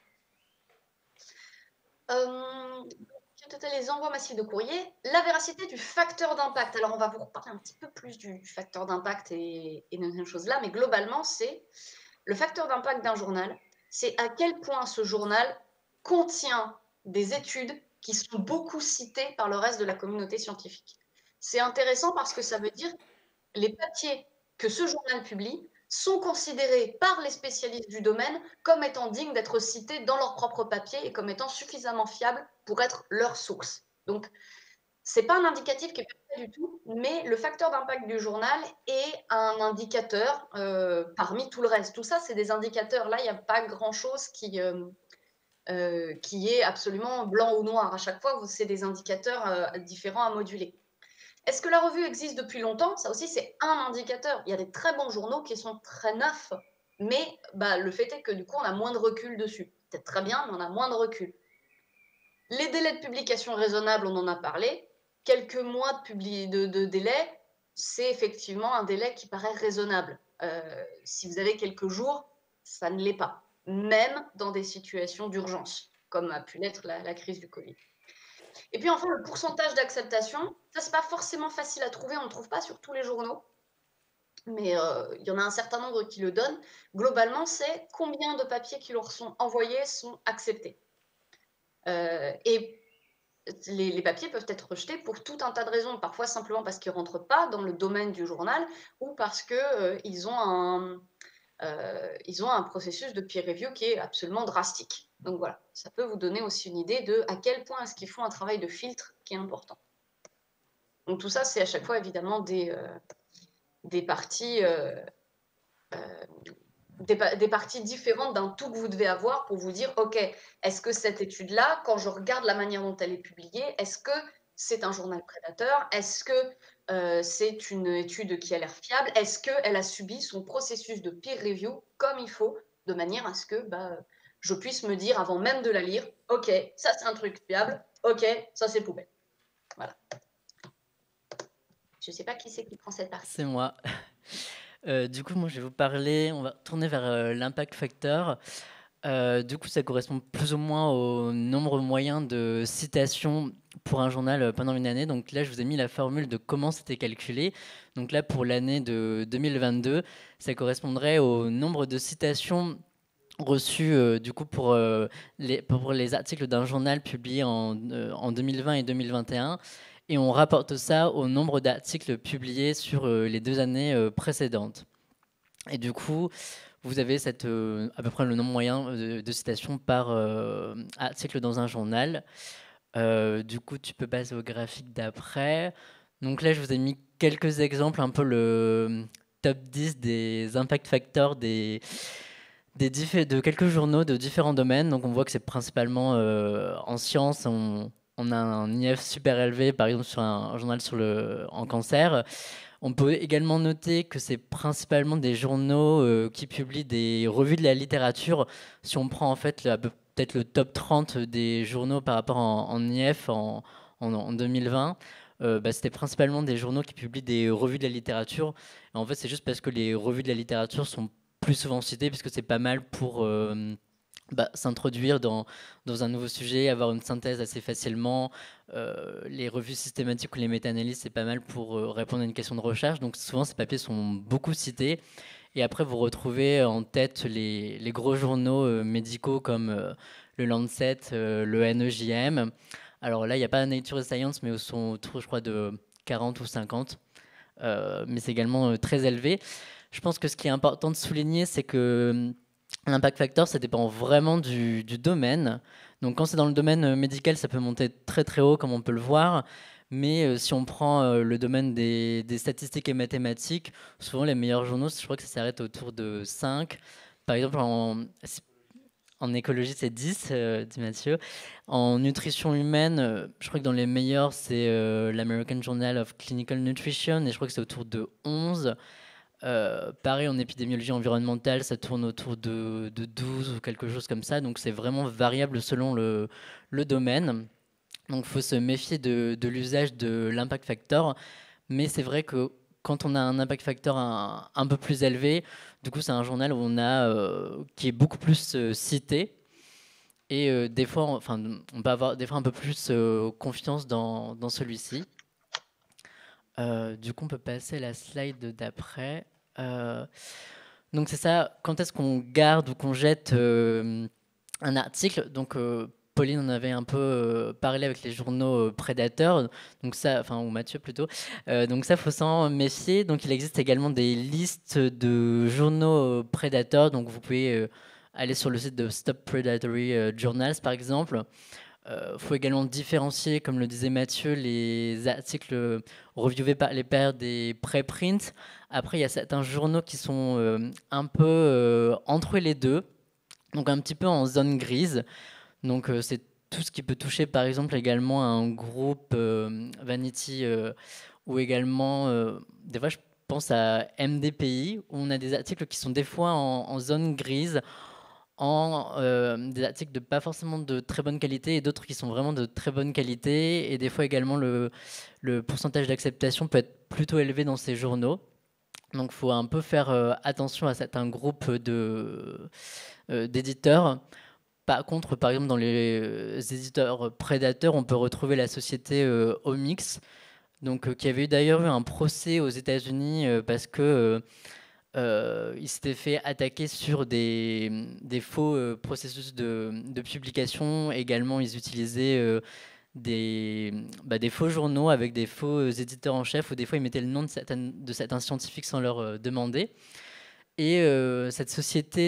Les envois massifs de courrier, la véracité du facteur d'impact. Alors on va vous reparler un petit peu plus du facteur d'impact et de ces choses-là, mais globalement, c'est le facteur d'impact d'un journal, c'est à quel point ce journal contient des études qui sont beaucoup citées par le reste de la communauté scientifique. C'est intéressant parce que ça veut dire les papiers que ce journal publie sont considérés par les spécialistes du domaine comme étant dignes d'être cités dans leur propre papier et comme étant suffisamment fiables pour être leur source. Donc, ce n'est pas un indicatif qui est parfait du tout, mais le facteur d'impact du journal est un indicateur parmi tout le reste. Tout ça, c'est des indicateurs. Là, il n'y a pas grand-chose qui est absolument blanc ou noir. À chaque fois, c'est des indicateurs différents à moduler. Est-ce que la revue existe depuis longtemps? Ça aussi, c'est un indicateur. Il y a des très bons journaux qui sont très neufs, mais le fait est que du coup, on a moins de recul dessus. Peut-être très bien, mais on a moins de recul. Les délais de publication raisonnables, on en a parlé. Quelques mois de délai, c'est effectivement un délai qui paraît raisonnable. Si vous avez quelques jours, ça ne l'est pas, même dans des situations d'urgence, comme a pu l'être la crise du Covid. Et puis enfin, le pourcentage d'acceptation, ça, c'est pas forcément facile à trouver, on ne le trouve pas sur tous les journaux, mais il y en a un certain nombre qui le donnent. Globalement, c'est combien de papiers qui leur sont envoyés sont acceptés. Et les papiers peuvent être rejetés pour tout un tas de raisons, parfois simplement parce qu'ils ne rentrent pas dans le domaine du journal ou parce qu'ils ont un processus de peer review qui est absolument drastique. Donc voilà, ça peut vous donner aussi une idée de à quel point est-ce qu'ils font un travail de filtre qui est important. Donc tout ça, c'est à chaque fois évidemment des parties différentes d'un tout que vous devez avoir pour vous dire, ok, est-ce que cette étude-là, quand je regarde la manière dont elle est publiée, est-ce que c'est un journal prédateur? Est-ce que c'est une étude qui a l'air fiable? Est-ce qu'elle a subi son processus de peer review comme il faut, de manière à ce que je puisse me dire avant même de la lire, ok, ça c'est un truc fiable, ok, ça c'est poubelle. Voilà. Je ne sais pas qui c'est qui prend cette partie. C'est moi. Du coup, moi, je vais vous parler, on va tourner vers l'impact factor. Du coup, ça correspond plus ou moins au nombre moyen de citations pour un journal pendant une année. Donc là, je vous ai mis la formule de comment c'était calculé. Donc là, pour l'année de 2022, ça correspondrait au nombre de citations reçues du coup pour les articles d'un journal publié en 2020 et 2021. Et on rapporte ça au nombre d'articles publiés sur les 2 années précédentes. Et du coup, vous avez à peu près le nombre moyen de citations par article dans un journal. Du coup, tu peux passer au graphique d'après. Donc là, je vous ai mis quelques exemples, un peu le top 10 des impact factors de quelques journaux de différents domaines. Donc on voit que c'est principalement en sciences. On a un IF super élevé, par exemple sur un journal en cancer. On peut également noter que c'est principalement des journaux qui publient des revues de la littérature. Si on prend en fait peut-être le top 30 des journaux par rapport en IF en 2020, c'était principalement des journaux qui publient des revues de la littérature. Et en fait, c'est juste parce que les revues de la littérature sont plus souvent citées, puisque c'est pas mal pour s'introduire dans un nouveau sujet, avoir une synthèse assez facilement. Les revues systématiques ou les méta-analyses, c'est pas mal pour répondre à une question de recherche. Donc souvent, ces papiers sont beaucoup cités. Et après, vous retrouvez en tête les gros journaux médicaux comme le Lancet, le NEJM. Alors là, il n'y a pas Nature et Science, mais ils sont autour, je crois, de 40 ou 50. Mais c'est également très élevé. Je pense que ce qui est important de souligner, c'est que l'impact factor, ça dépend vraiment du domaine. Donc quand c'est dans le domaine médical, ça peut monter très très haut, comme on peut le voir. Mais si on prend le domaine des statistiques et mathématiques, souvent les meilleurs journaux, je crois que ça s'arrête autour de 5. Par exemple, en écologie, c'est 10, dit Mathieu. En nutrition humaine, je crois que dans les meilleurs, c'est l'American Journal of Clinical Nutrition, et je crois que c'est autour de 11. Pareil, en épidémiologie environnementale, ça tourne autour de 12 ou quelque chose comme ça. Donc c'est vraiment variable selon le domaine. Donc il faut se méfier de l'usage de l'impact factor. Mais c'est vrai que quand on a un impact factor un peu plus élevé, du coup c'est un journal où on a, qui est beaucoup plus cité. Et des fois, on peut avoir des fois un peu plus confiance dans celui-ci. Du coup, on peut passer à la slide d'après. Donc c'est ça, quand est-ce qu'on garde ou qu'on jette un article. Donc Pauline en avait un peu parlé avec les journaux prédateurs, donc ça, enfin, ou Mathieu plutôt. Donc ça, faut s'en méfier. Donc il existe également des listes de journaux prédateurs. Donc vous pouvez aller sur le site de Stop Predatory Journals par exemple. Faut également différencier, comme le disait Mathieu, les articles reviewés par les pairs des préprints. Après, il y a certains journaux qui sont un peu entre les deux, donc un petit peu en zone grise. Donc c'est tout ce qui peut toucher, par exemple, également un groupe Vanity ou également, des fois, je pense à MDPI, où on a des articles qui sont des fois en zone grise, des articles de pas forcément de très bonne qualité et d'autres qui sont vraiment de très bonne qualité. Et des fois également, le pourcentage d'acceptation peut être plutôt élevé dans ces journaux. Donc il faut un peu faire attention à certains groupes d'éditeurs. Par contre, par exemple, dans les éditeurs prédateurs, on peut retrouver la société Omix, donc, qui avait d'ailleurs eu un procès aux États-Unis parce que il s'était fait attaquer sur des faux processus de publication. Également, ils utilisaient des faux journaux avec des faux éditeurs en chef, ou des fois ils mettaient le nom de certains scientifiques sans leur demander. Et cette société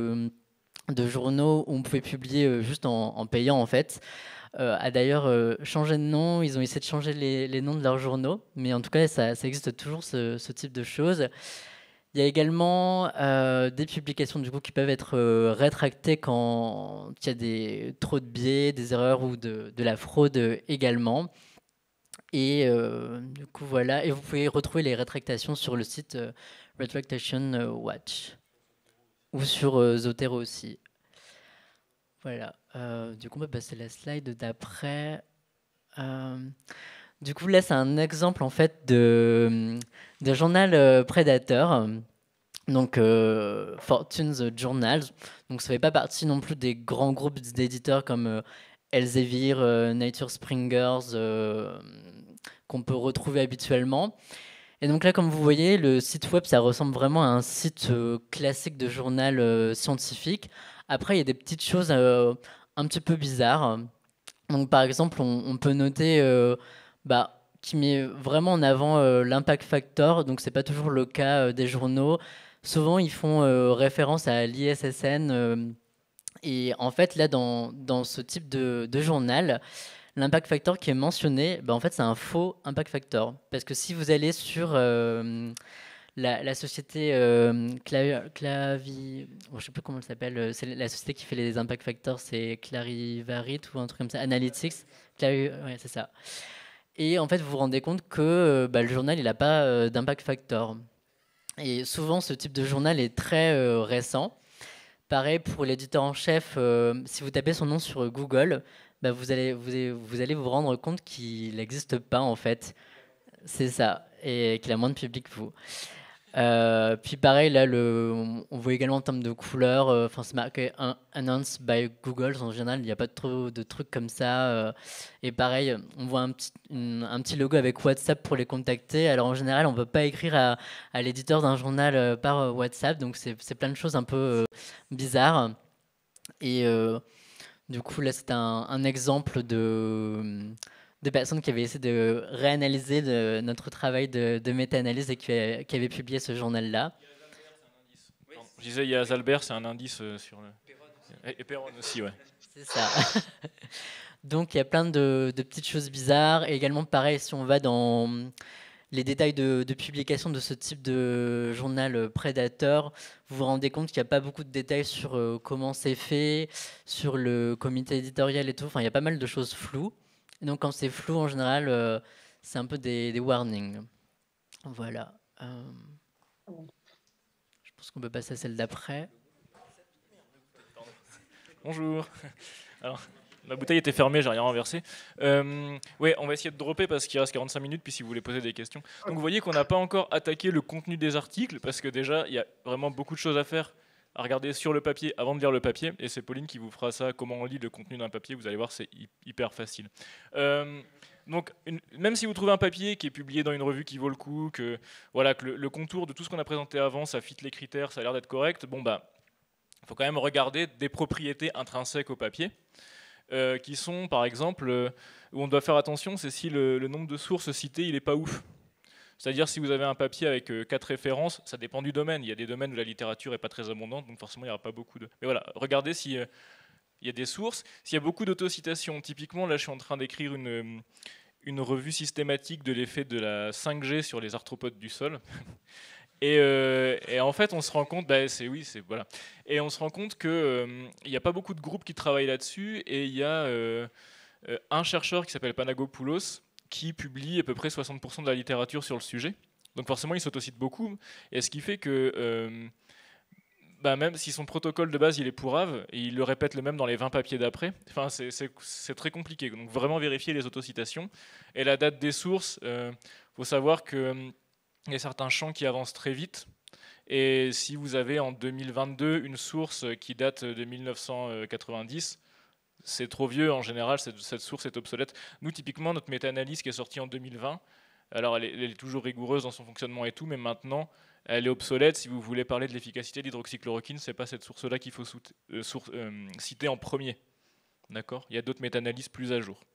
de journaux où on pouvait publier juste en payant en fait, a d'ailleurs changé de nom. Ils ont essayé de changer les noms de leurs journaux, mais en tout cas ça existe toujours ce type de choses. Il y a également des publications du coup qui peuvent être rétractées quand il y a trop de biais, des erreurs ou de la fraude également. Et du coup voilà, et vous pouvez retrouver les rétractations sur le site Retractation Watch ou sur Zotero aussi. Voilà, du coup on va passer la slide d'après. Du coup là c'est un exemple en fait de journal prédateur. Donc Fortune's Journals. Donc ça fait pas partie non plus des grands groupes d'éditeurs comme Elsevier, Nature Springers qu'on peut retrouver habituellement. Et donc là, comme vous voyez, le site web, ça ressemble vraiment à un site classique de journal scientifique. Après, il y a des petites choses un petit peu bizarres. Donc par exemple, on peut noter qui met vraiment en avant l'impact factor. Donc c'est pas toujours le cas des journaux. Souvent, ils font référence à l'ISSN. Et en fait, là, dans ce type de journal, l'impact factor qui est mentionné, en fait, c'est un faux impact factor. Parce que si vous allez sur la société je ne sais plus comment elle s'appelle, c'est la société qui fait les impact factors, c'est Clarivarit ou un truc comme ça, Analytics. Ouais, c'est ça. Et en fait, vous vous rendez compte que le journal, il n'a pas d'impact factor. Et souvent, ce type de journal est très récent. Pareil pour l'éditeur en chef, si vous tapez son nom sur Google, vous allez vous rendre compte qu'il n'existe pas en fait. C'est ça, et qu'il a moins de public que vous. Puis pareil, là, on voit également en termes de couleurs, c'est marqué Announced by Google. En général, il n'y a pas trop de trucs comme ça. Et pareil, on voit un petit logo avec WhatsApp pour les contacter. Alors en général, on ne peut pas écrire à l'éditeur d'un journal par WhatsApp. Donc c'est plein de choses un peu bizarres. Et du coup, là, c'est un exemple de personnes qui avaient essayé de réanalyser notre travail de méta-analyse et qui avaient publié ce journal-là. Je disais, il y a Zalbert, c'est un indice sur le... Et Perron aussi, ouais. C'est ça. Donc, il y a plein de petites choses bizarres. Et également, pareil, si on va dans les détails de publication de ce type de journal prédateur, vous vous rendez compte qu'il n'y a pas beaucoup de détails sur comment c'est fait, sur le comité éditorial et tout. Enfin, il y a pas mal de choses floues. Et donc, quand c'est flou, en général, c'est un peu des warnings. Voilà. Je pense qu'on peut passer à celle d'après. Bonjour. Alors, la bouteille était fermée, j'ai rien renversé. Ouais, on va essayer de dropper parce qu'il reste 45 minutes, puis si vous voulez poser des questions. Donc vous voyez qu'on n'a pas encore attaqué le contenu des articles, parce que déjà, il y a vraiment beaucoup de choses à faire, à regarder sur le papier avant de lire le papier, et c'est Pauline qui vous fera ça, comment on lit le contenu d'un papier, vous allez voir, c'est hyper facile. Donc, même si vous trouvez un papier qui est publié dans une revue qui vaut le coup, que, voilà, que le contour de tout ce qu'on a présenté avant, ça fit les critères, ça a l'air d'être correct, bon bah, il faut quand même regarder des propriétés intrinsèques au papier, qui sont, par exemple, où on doit faire attention, c'est si le nombre de sources citées, il n'est pas ouf. C'est-à-dire si vous avez un papier avec 4 références, ça dépend du domaine. Il y a des domaines où la littérature n'est pas très abondante, donc forcément il n'y aura pas beaucoup de... Mais voilà, regardez si... il y a des sources. S'il y a beaucoup d'autocitations, typiquement, là je suis en train d'écrire une revue systématique de l'effet de la 5G sur les arthropodes du sol. Et en fait, on se rend compte, voilà. Et on se rend compte qu'il n'y a pas beaucoup de groupes qui travaillent là-dessus, et il y a un chercheur qui s'appelle Panagopoulos qui publie à peu près 60% de la littérature sur le sujet. Donc forcément, il s'autocite beaucoup, et ce qui fait que même si son protocole de base il est pourrave, et il le répète le même dans les 20 papiers d'après, enfin, c'est très compliqué. Donc vraiment vérifier les autocitations. Et la date des sources, faut savoir qu'il y a certains champs qui avancent très vite. Et si vous avez en 2022 une source qui date de 1990, c'est trop vieux en général, cette source est obsolète. Nous, typiquement, notre méta-analyse qui est sortie en 2020, alors elle est toujours rigoureuse dans son fonctionnement et tout, mais maintenant, elle est obsolète. Si vous voulez parler de l'efficacité de l'hydroxychloroquine, c'est pas cette source-là qu'il faut citer en premier. D'accord ? Il y a d'autres méta-analyses plus à jour.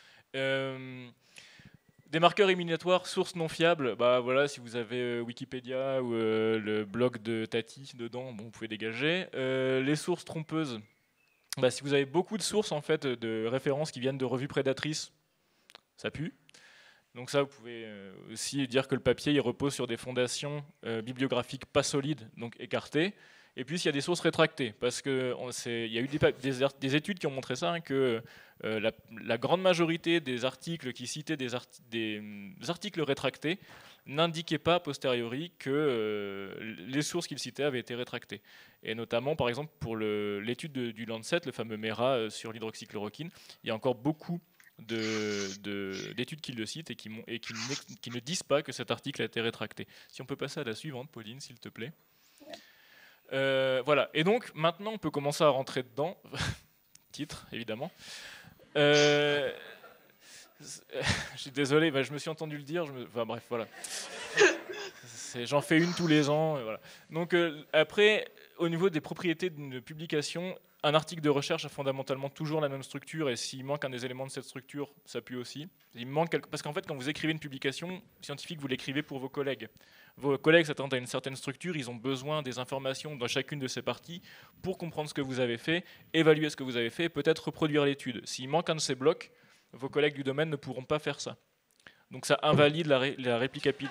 Des marqueurs éliminatoires, sources non fiables, voilà, si vous avez Wikipédia ou le blog de Tati dedans, bon, vous pouvez dégager. Les sources trompeuses, si vous avez beaucoup de sources en fait, de références qui viennent de revues prédatrices, ça pue. Donc ça, vous pouvez aussi dire que le papier il repose sur des fondations bibliographiques pas solides, donc écartées. Et puis, il y a des sources rétractées, parce qu'il y a eu des études qui ont montré ça, que la grande majorité des articles qui citaient des articles rétractés n'indiquaient pas a posteriori que les sources qu'ils citaient avaient été rétractées. Et notamment, par exemple, pour l'étude du Lancet, le fameux MERA sur l'hydroxychloroquine, il y a encore beaucoup d'études qui le citent et qui ne disent pas que cet article a été rétracté. Si on peut passer à la suivante, Pauline, s'il te plaît. Voilà, et donc maintenant on peut commencer à rentrer dedans. Titre, évidemment. Je suis désolé, je me suis entendu le dire. Bref, voilà. J'en fais une tous les ans. Voilà. Donc après, au niveau des propriétés d'une publication, un article de recherche a fondamentalement toujours la même structure, et s'il manque un des éléments de cette structure, ça pue aussi. Parce qu'en fait, quand vous écrivez une publication scientifique, vous l'écrivez pour vos collègues. Vos collègues s'attendent à une certaine structure, ils ont besoin des informations dans chacune de ces parties pour comprendre ce que vous avez fait, évaluer ce que vous avez fait, et peut-être reproduire l'étude. S'il manque un de ces blocs, vos collègues du domaine ne pourront pas faire ça. Donc ça invalide la réplicabilité.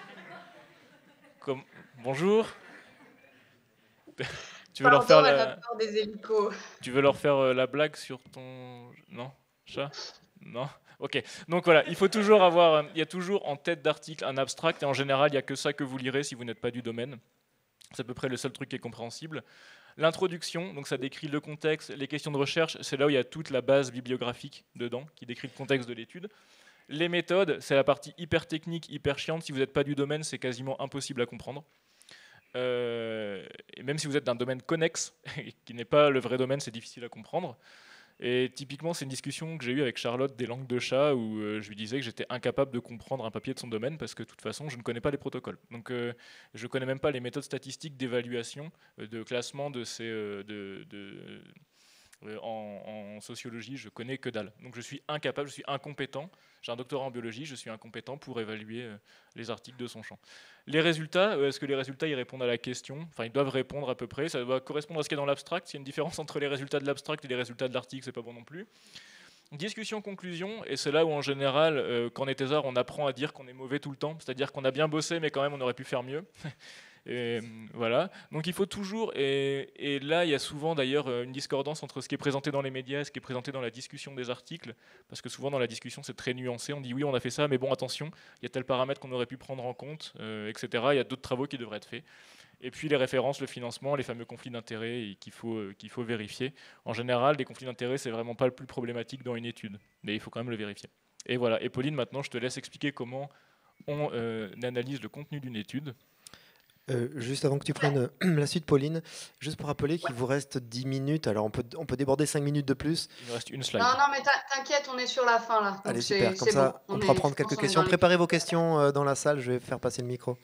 Bonjour. Tu veux leur faire des hélicos. Tu veux leur faire la blague sur ton... Non, chat ? Non. Ok. Donc voilà, il faut toujours avoir, il y a toujours en tête d'article un abstract et en général, il n'y a que ça que vous lirez si vous n'êtes pas du domaine. C'est à peu près le seul truc qui est compréhensible. L'introduction, donc ça décrit le contexte, les questions de recherche, c'est là où il y a toute la base bibliographique dedans qui décrit le contexte de l'étude. Les méthodes, c'est la partie hyper technique, hyper chiante. Si vous n'êtes pas du domaine, c'est quasiment impossible à comprendre. Et même si vous êtes d'un domaine connexe, qui n'est pas le vrai domaine, c'est difficile à comprendre. Et typiquement, c'est une discussion que j'ai eue avec Charlotte des langues de chat où je lui disais que j'étais incapable de comprendre un papier de son domaine parce que de toute façon, je ne connais pas les protocoles. Donc, je ne connais même pas les méthodes statistiques d'évaluation, de classement de ces, en sociologie, je connais que dalle. Donc, je suis incapable, je suis incompétent. J'ai un doctorat en biologie, je suis incompétent pour évaluer les articles de son champ. Les résultats, est-ce que les résultats ils répondent à la question? Enfin, ils doivent répondre à peu près. Ça doit correspondre à ce qu'il y a dans l'abstract. S'il y a une différence entre les résultats de l'abstract et les résultats de l'article, c'est pas bon non plus. Discussion-conclusion, et c'est là où en général, quand on est thésard, on apprend à dire qu'on est mauvais tout le temps, c'est-à-dire qu'on a bien bossé, mais quand même on aurait pu faire mieux. Et voilà. Donc il faut toujours, et là il y a souvent d'ailleurs une discordance entre ce qui est présenté dans les médias et ce qui est présenté dans la discussion des articles, parce que souvent dans la discussion c'est très nuancé, on dit oui on a fait ça, mais bon attention, il y a tel paramètre qu'on aurait pu prendre en compte, etc. Il y a d'autres travaux qui devraient être faits. Et puis les références, le financement, les fameux conflits d'intérêts qu'il faut vérifier. En général, les conflits d'intérêts, c'est vraiment pas le plus problématique dans une étude, mais il faut quand même le vérifier. Et voilà. Et Pauline, maintenant, je te laisse expliquer comment on analyse le contenu d'une étude. Juste avant que tu prennes la suite, Pauline, juste pour rappeler qu'il vous reste 10 minutes. Alors, on peut déborder 5 minutes de plus. Il me reste une slide. Non, mais t'inquiète, on est sur la fin là. Donc allez, super. Comme ça, bon. On pourra prendre quelques questions. Préparez vos questions dans la salle. Je vais faire passer le micro.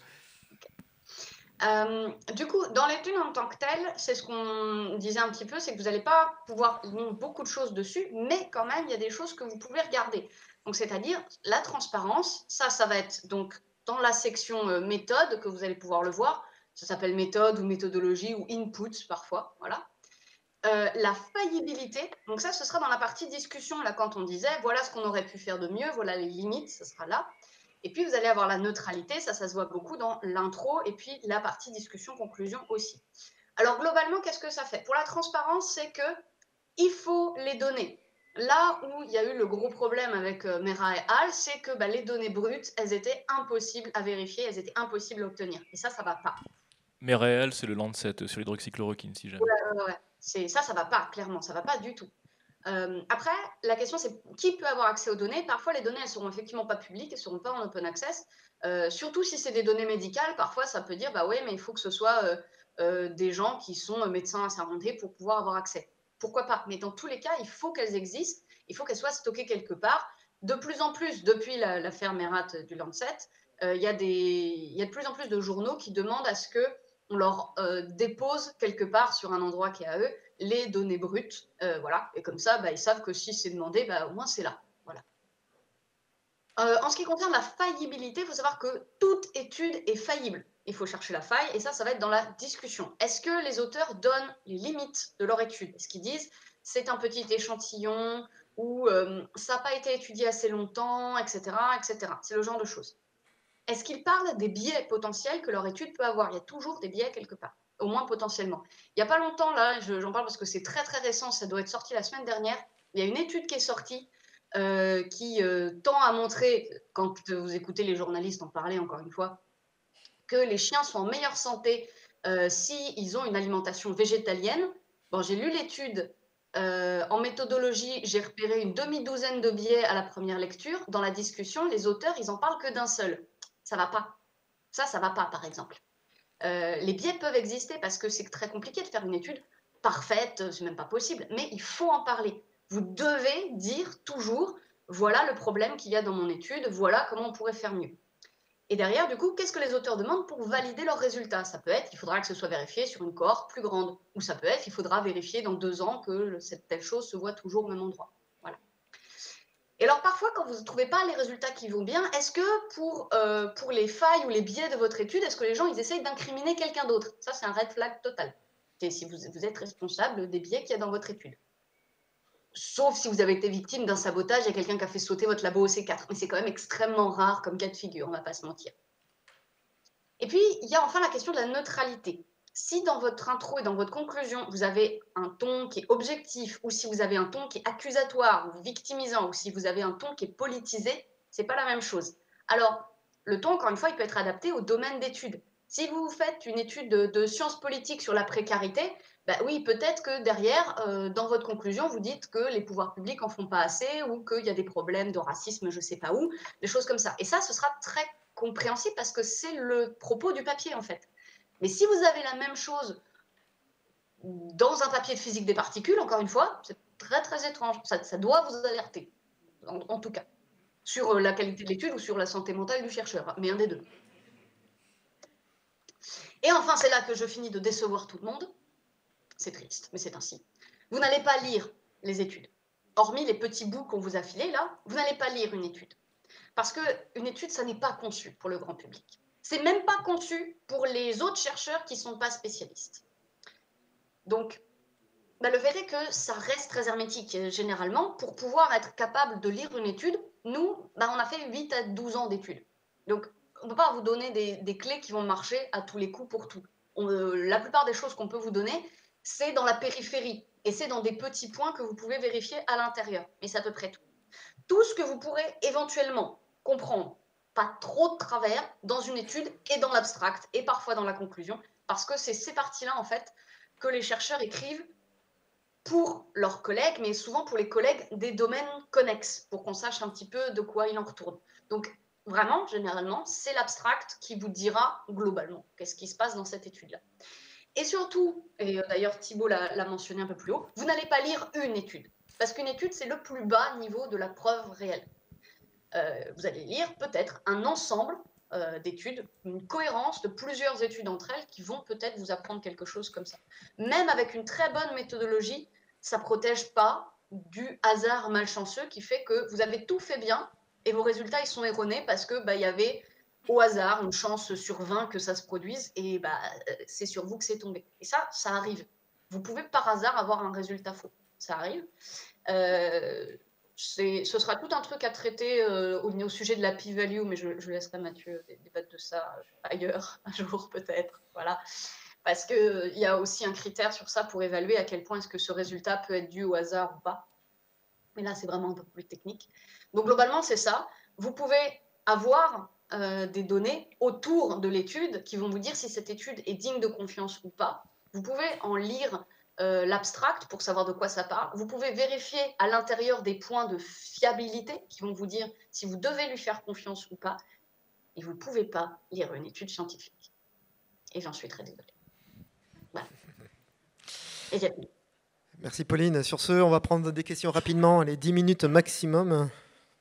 Du coup, dans l'étude en tant que telle, c'est ce qu'on disait un petit peu, c'est que vous n'allez pas pouvoir lire beaucoup de choses dessus, mais quand même, il y a des choses que vous pouvez regarder. Donc, c'est-à-dire la transparence, ça va être donc dans la section méthode que vous allez pouvoir le voir. Ça s'appelle méthode ou méthodologie ou input parfois, voilà. La faillibilité, donc ça, ce sera dans la partie discussion, là, quand on disait, voilà ce qu'on aurait pu faire de mieux, voilà les limites, ça sera là. Et puis, vous allez avoir la neutralité, ça se voit beaucoup dans l'intro, et puis la partie discussion-conclusion aussi. Alors, globalement, qu'est-ce que ça fait? Pour la transparence, c'est qu'il faut les données. Là où il y a eu le gros problème avec Mera et Al, c'est que les données brutes, elles étaient impossibles à vérifier, elles étaient impossibles à obtenir. Et ça ne va pas. Mera et Al, c'est le Lancet sur l'hydroxychloroquine, si jamais. Ouais. Ça ne va pas, clairement, ça ne va pas du tout. Après, la question c'est qui peut avoir accès aux données. Parfois, les données, elles ne seront effectivement pas publiques, elles ne seront pas en open access. Surtout si c'est des données médicales, parfois ça peut dire, oui, mais il faut que ce soit des gens qui sont médecins assermentés pour pouvoir avoir accès. Pourquoi pas? Mais dans tous les cas, il faut qu'elles existent, il faut qu'elles soient stockées quelque part. De plus en plus, depuis l'affaire Merat du Lancet, il y a de plus en plus de journaux qui demandent à ce qu'on leur dépose quelque part sur un endroit qui est à eux les données brutes, voilà, et comme ça, ils savent que si c'est demandé, au moins c'est là, voilà. En ce qui concerne la faillibilité, il faut savoir que toute étude est faillible. Il faut chercher la faille, et ça va être dans la discussion. Est-ce que les auteurs donnent les limites de leur étude? Est-ce qu'ils disent c'est un petit échantillon, ou ça n'a pas été étudié assez longtemps, etc., etc. C'est le genre de choses. Est-ce qu'ils parlent des biais potentiels que leur étude peut avoir? Il y a toujours des biais quelque part, au moins potentiellement. Il n'y a pas longtemps, là, j'en parle parce que c'est très très récent, ça doit être sorti la semaine dernière, il y a une étude qui est sortie qui tend à montrer, quand vous écoutez les journalistes en parler encore une fois, que les chiens sont en meilleure santé s'ils ont une alimentation végétalienne. Bon, j'ai lu l'étude en méthodologie, j'ai repéré une demi-douzaine de biais à la première lecture. Dans la discussion, les auteurs, ils en parlent que d'un seul. Ça va pas. Ça va pas, par exemple. Les biais peuvent exister parce que c'est très compliqué de faire une étude parfaite, c'est même pas possible, mais il faut en parler. Vous devez dire toujours, voilà le problème qu'il y a dans mon étude, voilà comment on pourrait faire mieux. Et derrière, du coup, qu'est-ce que les auteurs demandent pour valider leurs résultats? Ça peut être, il faudra que ce soit vérifié sur une cohorte plus grande, ou ça peut être, il faudra vérifier dans 2 ans que cette telle chose se voit toujours au même endroit. Voilà. Et alors parfois, quand vous ne trouvez pas les résultats qui vont bien, est-ce que pour les failles ou les biais de votre étude, est-ce que les gens ils essayent d'incriminer quelqu'un d'autre? Ça, c'est un red flag total. C'est si vous êtes responsable des biais qu'il y a dans votre étude. Sauf si vous avez été victime d'un sabotage, il y a quelqu'un qui a fait sauter votre labo OC4. Mais c'est quand même extrêmement rare comme cas de figure, on ne va pas se mentir. Et puis, il y a enfin la question de la neutralité. Si dans votre intro et dans votre conclusion, vous avez un ton qui est objectif, ou si vous avez un ton qui est accusatoire ou victimisant, ou si vous avez un ton qui est politisé, c'est pas la même chose. Alors, le ton, encore une fois, il peut être adapté au domaine d'études. Si vous faites une étude de sciences politiques sur la précarité, bah oui, peut-être que derrière, dans votre conclusion, vous dites que les pouvoirs publics en font pas assez ou qu'il y a des problèmes de racisme, je sais pas où, des choses comme ça. Et ça, ce sera très compréhensible parce que c'est le propos du papier, en fait. Mais si vous avez la même chose dans un papier de physique des particules, encore une fois, c'est très très étrange. Ça doit vous alerter, en tout cas, sur la qualité de l'étude ou sur la santé mentale du chercheur, mais un des deux. Et enfin, c'est là que je finis de décevoir tout le monde. C'est triste, mais c'est ainsi. Vous n'allez pas lire les études. Hormis les petits bouts qu'on vous a filés là, vous n'allez pas lire une étude. Parce qu'une étude, ça n'est pas conçu pour le grand public. C'est même pas conçu pour les autres chercheurs qui ne sont pas spécialistes. Donc, bah, le fait est que ça reste très hermétique. Généralement, pour pouvoir être capable de lire une étude, nous, bah, on a fait 8 à 12 ans d'études. Donc, on ne peut pas vous donner des clés qui vont marcher à tous les coups pour tout. La plupart des choses qu'on peut vous donner, c'est dans la périphérie. Et c'est dans des petits points que vous pouvez vérifier à l'intérieur. Mais c'est à peu près tout. Tout ce que vous pourrez éventuellement comprendre, pas trop de travers, dans une étude et dans l'abstract, et parfois dans la conclusion, parce que c'est ces parties-là, en fait, que les chercheurs écrivent pour leurs collègues, mais souvent pour les collègues des domaines connexes, pour qu'on sache un petit peu de quoi il en retourne. Donc, vraiment, généralement, c'est l'abstract qui vous dira globalement qu'est-ce qui se passe dans cette étude-là. Et surtout, et d'ailleurs Thibault l'a mentionné un peu plus haut, vous n'allez pas lire une étude, parce qu'une étude, c'est le plus bas niveau de la preuve réelle. Vous allez lire peut-être un ensemble d'études, une cohérence de plusieurs études entre elles qui vont peut-être vous apprendre quelque chose comme ça. Même avec une très bonne méthodologie, ça ne protège pas du hasard malchanceux qui fait que vous avez tout fait bien et vos résultats ils sont erronés parce que y avait au hasard une chance sur 20 que ça se produise et c'est sur vous que c'est tombé. Et ça arrive. Vous pouvez par hasard avoir un résultat faux. Ça arrive. Ce sera tout un truc à traiter au sujet de la p-value, mais je laisserai Mathieu débattre de ça ailleurs, un jour peut-être. Voilà. Parce qu'il y a aussi un critère sur ça pour évaluer à quel point est-ce que ce résultat peut être dû au hasard ou pas. Mais là, c'est vraiment un peu plus technique. Donc, globalement, c'est ça. Vous pouvez avoir des données autour de l'étude qui vont vous dire si cette étude est digne de confiance ou pas. Vous pouvez en lire l'abstract pour savoir de quoi ça parle. Vous pouvez vérifier à l'intérieur des points de fiabilité qui vont vous dire si vous devez lui faire confiance ou pas. Et vous ne pouvez pas lire une étude scientifique. Et j'en suis très désolée. Voilà. Et j'ai fini. Merci Pauline. Sur ce, on va prendre des questions rapidement, les 10 minutes maximum.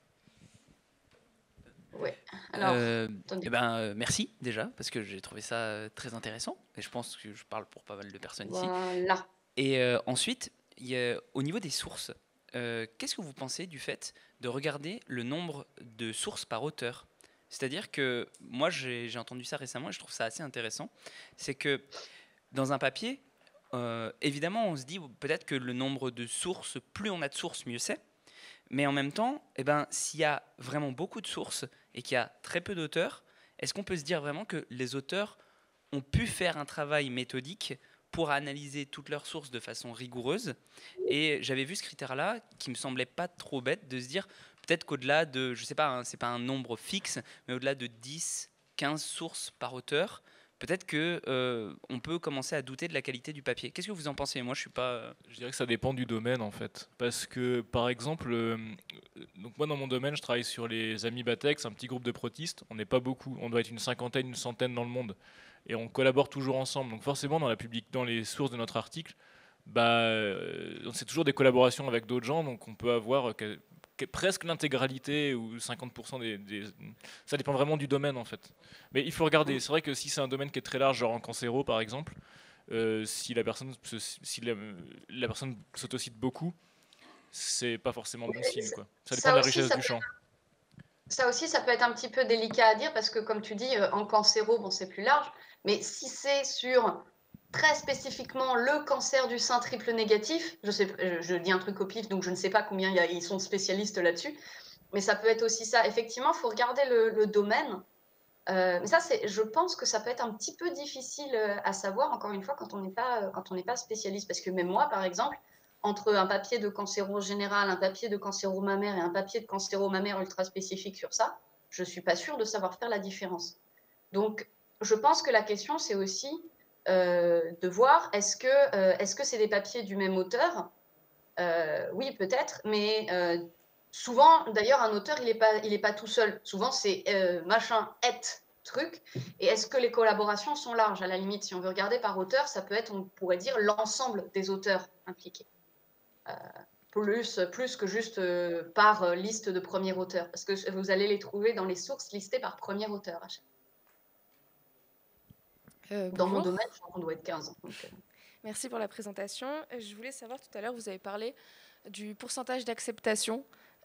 Ouais. Alors, merci déjà, parce que j'ai trouvé ça très intéressant. Et je pense que je parle pour pas mal de personnes ici. Voilà. Et ensuite, au niveau des sources, qu'est-ce que vous pensez du fait de regarder le nombre de sources par auteur ? C'est-à-dire que moi, j'ai entendu ça récemment et je trouve ça assez intéressant. C'est que dans un papier, évidemment, on se dit peut-être que le nombre de sources, plus on a de sources, mieux c'est. Mais en même temps, s'il y a vraiment beaucoup de sources et qu'il y a très peu d'auteurs, est-ce qu'on peut se dire vraiment que les auteurs ont pu faire un travail méthodique pour analyser toutes leurs sources de façon rigoureuse? Et j'avais vu ce critère-là qui me semblait pas trop bête de se dire peut-être qu'au-delà de, je sais pas, c'est pas un nombre fixe, mais au-delà de 10, 15 sources par auteur, peut-être qu'on peut commencer à douter de la qualité du papier. Qu'est-ce que vous en pensez ? Moi, je suis pas... Je dirais que ça dépend du domaine, en fait. Parce que, par exemple, donc moi, dans mon domaine, je travaille sur les Amibatex, un petit groupe de protistes. On n'est pas beaucoup. On doit être une cinquantaine, une centaine dans le monde. Et on collabore toujours ensemble. Donc forcément, dans les sources de notre article, c'est toujours des collaborations avec d'autres gens. Donc on peut avoir presque l'intégralité ou 50% ça dépend vraiment du domaine en fait. Mais il faut regarder, c'est vrai que si c'est un domaine qui est très large, genre en cancéro par exemple, si la personne s'autocite beaucoup, c'est pas forcément bon signe quoi. Ça dépend de la richesse du champ. Ça aussi, ça peut être un petit peu délicat à dire parce que comme tu dis, en cancéro, c'est plus large, mais si c'est sur très spécifiquement le cancer du sein triple négatif, je dis un truc au pif, donc je ne sais pas combien ils sont spécialistes là-dessus, mais ça peut être aussi ça. Effectivement, il faut regarder le domaine Mais ça, je pense que ça peut être un petit peu difficile à savoir, encore une fois, quand on n'est pas spécialiste. Parce que même moi, par exemple, entre un papier de cancéro général, un papier de cancéro mammaire et un papier de cancéro mammaire ultra spécifique sur ça, je ne suis pas sûre de savoir faire la différence. Donc, je pense que la question, c'est aussi de voir, est-ce que c'est des papiers du même auteur? Oui, peut-être, mais souvent, d'ailleurs, un auteur, il est pas tout seul. Souvent, c'est machin, truc. Et est-ce que les collaborations sont larges? À la limite, si on veut regarder par auteur, ça peut être, on pourrait dire, l'ensemble des auteurs impliqués. Plus que juste par liste de premier auteur. Parce que vous allez les trouver dans les sources listées par premier auteur. Dans mon domaine, je crois qu'on doit être 15. Donc, Merci pour la présentation. Je voulais savoir, tout à l'heure, vous avez parlé du pourcentage d'acceptation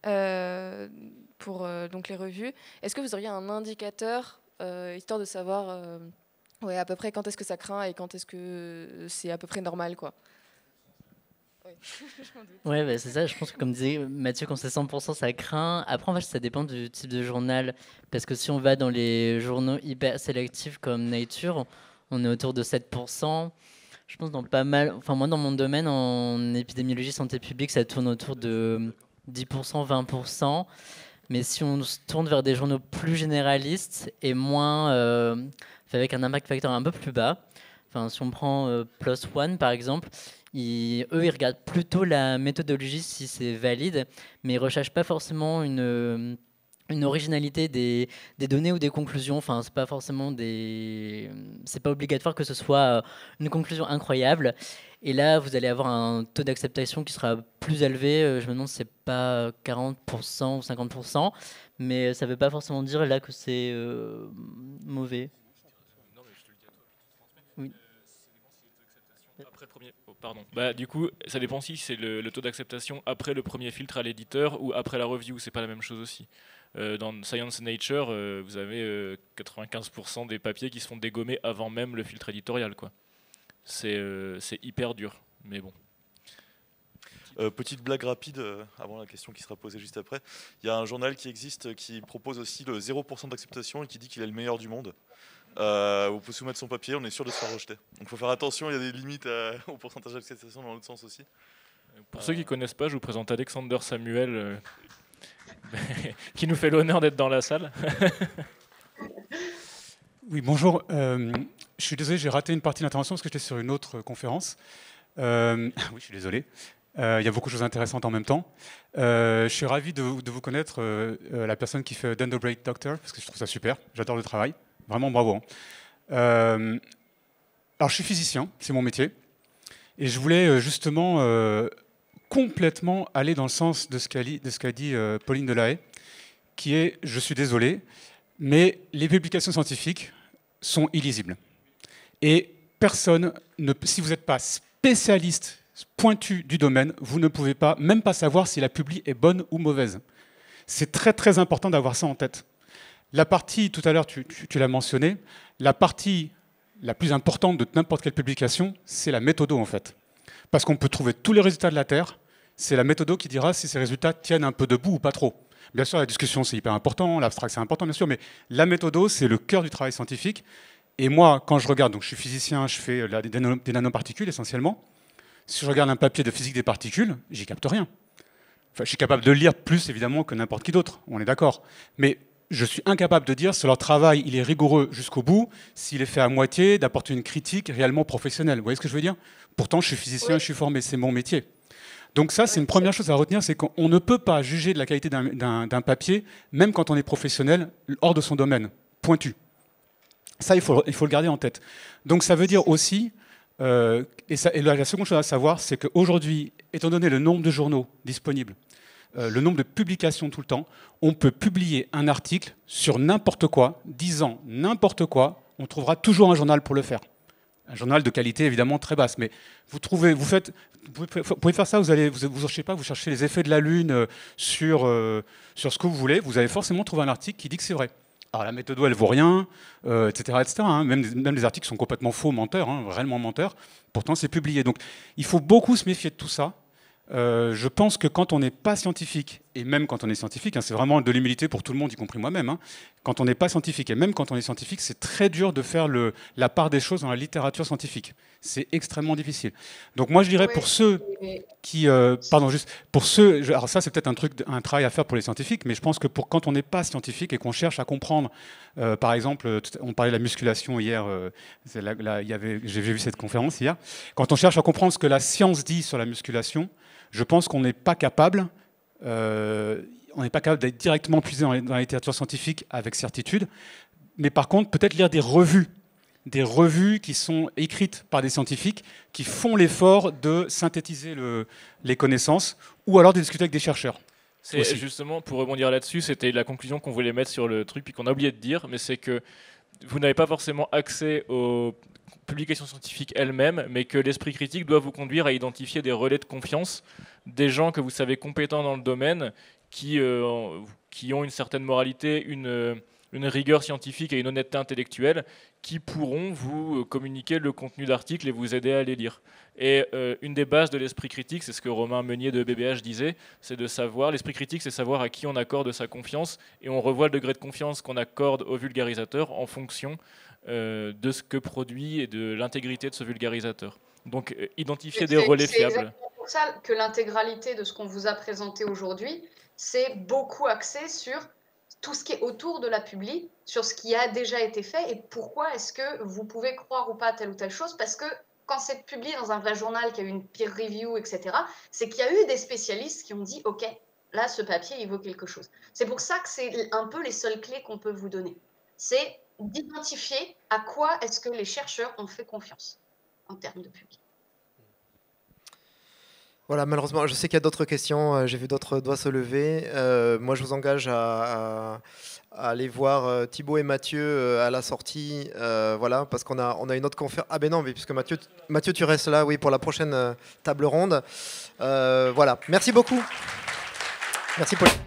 pour donc les revues. Est-ce que vous auriez un indicateur, histoire de savoir ouais, à peu près quand est-ce que ça craint et quand est-ce que c'est à peu près normal, quoi? Ouais, bah, c'est ça. Je pense que, comme disait Mathieu, quand c'est 100%, ça craint. Après, en fait, ça dépend du type de journal. Parce que si on va dans les journaux hyper sélectifs comme Nature, on est autour de 7%. Je pense dans pas mal. Enfin, moi, dans mon domaine, en épidémiologie, santé publique, ça tourne autour de 10%, 20%. Mais si on se tourne vers des journaux plus généralistes et moins. Avec un impact facteur un peu plus bas, enfin, si on prend PLOS ONE par exemple, eux, ils regardent plutôt la méthodologie si c'est valide, mais ils ne recherchent pas forcément une originalité des données ou des conclusions. Enfin, c'est pas forcément c'est pas obligatoire que ce soit une conclusion incroyable. Et là, vous allez avoir un taux d'acceptation qui sera plus élevé. Je me demande si c'est pas 40% ou 50%, mais ça veut pas forcément dire là que c'est mauvais. Oui. Après le premier... oh, pardon. Bah, du coup, ça dépend si c'est le taux d'acceptation après le premier filtre à l'éditeur ou après la review. C'est pas la même chose aussi. Dans Science et Nature, vous avez 95% des papiers qui se font dégommer avant même le filtre éditorial, quoi. C'est hyper dur, mais bon. Petite blague rapide avant la question qui sera posée juste après. Il y a un journal qui existe qui propose aussi le 0% d'acceptation et qui dit qu'il est le meilleur du monde. Vous pouvez soumettre son papier, on est sûr de se faire rejeter. Donc il faut faire attention, il y a des limites au pourcentage d'acceptation dans l'autre sens aussi. Pour ceux qui ne connaissent pas, je vous présente Alexander Samuel, qui nous fait l'honneur d'être dans la salle. Oui, bonjour. Je suis désolé, j'ai raté une partie de l'intervention parce que j'étais sur une autre conférence. Oui, je suis désolé. Il y a beaucoup de choses intéressantes en même temps. Je suis ravi de vous connaître, la personne qui fait Dendrobrate Doctor, parce que je trouve ça super. J'adore le travail. Vraiment bravo. Alors, je suis physicien, c'est mon métier. Et je voulais justement complètement aller dans le sens de ce qu'a dit Pauline Delahaye, qui est, je suis désolé, mais les publications scientifiques sont illisibles. Et personne, si vous n'êtes pas spécialiste pointu du domaine, vous ne pouvez pas, même pas savoir si la publi est bonne ou mauvaise. C'est très très important d'avoir ça en tête. La partie, tout à l'heure, tu l'as mentionné, la partie la plus importante de n'importe quelle publication, c'est la méthodo, en fait. Parce qu'on peut trouver tous les résultats de la Terre, c'est la méthodo qui dira si ces résultats tiennent un peu debout ou pas trop. Bien sûr, la discussion, c'est hyper important, l'abstract, c'est important, bien sûr, mais la méthodo, c'est le cœur du travail scientifique. Et moi, quand je regarde, donc je suis physicien, je fais des nanoparticules essentiellement, si je regarde un papier de physique des particules, j'y capte rien. Enfin, je suis capable de lire plus, évidemment, que n'importe qui d'autre, on est d'accord. Mais je suis incapable de dire si leur travail il est rigoureux jusqu'au bout, s'il est fait à moitié, d'apporter une critique réellement professionnelle. Vous voyez ce que je veux dire? Pourtant, je suis physicien, je suis formé, c'est mon métier. Donc ça, c'est une première chose à retenir, c'est qu'on ne peut pas juger de la qualité d'un papier, même quand on est professionnel, hors de son domaine, pointu. Ça, il faut le garder en tête. Donc ça veut dire aussi, et la seconde chose à savoir, c'est qu'aujourd'hui, étant donné le nombre de journaux disponibles, le nombre de publications tout le temps, on peut publier un article sur n'importe quoi, disant n'importe quoi, on trouvera toujours un journal pour le faire. Un journal de qualité évidemment très basse, mais vous pouvez faire ça, vous cherchez les effets de la Lune sur ce que vous voulez, vous allez forcément trouver un article qui dit que c'est vrai. Alors la méthode, elle vaut rien, etc. Hein. Même les articles sont complètement faux, menteurs, hein, réellement menteurs, pourtant c'est publié. Donc il faut beaucoup se méfier de tout ça. Je pense que quand on n'est pas scientifique, et même quand on est scientifique, hein, c'est vraiment de l'humilité pour tout le monde, y compris moi-même, hein, quand on n'est pas scientifique. Et même quand on est scientifique, c'est très dur de faire la part des choses dans la littérature scientifique. C'est extrêmement difficile. Donc moi, je dirais pour ceux qui... pour ceux... Alors ça, c'est peut-être un travail à faire pour les scientifiques, mais je pense que quand on n'est pas scientifique et qu'on cherche à comprendre, par exemple, on parlait de la musculation hier, j'ai vu cette conférence hier, quand on cherche à comprendre ce que la science dit sur la musculation, je pense qu'on n'est pas capable... d'être directement puisé dans la littérature scientifique avec certitude, mais par contre, peut-être lire des revues qui sont écrites par des scientifiques qui font l'effort de synthétiser les connaissances, ou alors de discuter avec des chercheurs. C'est justement, pour rebondir là-dessus, c'était la conclusion qu'on voulait mettre sur le truc, puis qu'on a oublié de dire, mais c'est que vous n'avez pas forcément accès aux publications scientifiques elles-mêmes, mais que l'esprit critique doit vous conduire à identifier des relais de confiance, des gens que vous savez compétents dans le domaine, qui ont une certaine moralité, une rigueur scientifique et une honnêteté intellectuelle, qui pourront vous communiquer le contenu d'articles et vous aider à les lire. Et une des bases de l'esprit critique, c'est ce que Romain Meunier de BBH disait, c'est de savoir, l'esprit critique, c'est savoir à qui on accorde sa confiance, et on revoit le degré de confiance qu'on accorde au vulgarisateur en fonction de ce que produit et de l'intégrité de ce vulgarisateur. Donc identifier des relais fiables. C'est exactement pour ça que l'intégralité de ce qu'on vous a présenté aujourd'hui, c'est beaucoup axé sur tout ce qui est autour de la publi, sur ce qui a déjà été fait et pourquoi est-ce que vous pouvez croire ou pas à telle ou telle chose, parce que quand c'est publié dans un vrai journal qui a eu une peer review, etc., c'est qu'il y a eu des spécialistes qui ont dit « Ok, là, ce papier, il vaut quelque chose ». C'est pour ça que c'est un peu les seules clés qu'on peut vous donner. C'est d'identifier à quoi est-ce que les chercheurs ont fait confiance en termes de publi. Voilà, malheureusement, je sais qu'il y a d'autres questions, j'ai vu d'autres doigts se lever. Moi, je vous engage à aller voir Thibaut et Mathieu à la sortie, voilà, parce qu'on a une autre conférence. Ah ben non, mais puisque Mathieu, tu restes là, oui, pour la prochaine table ronde. Voilà, merci beaucoup. Merci Pauline.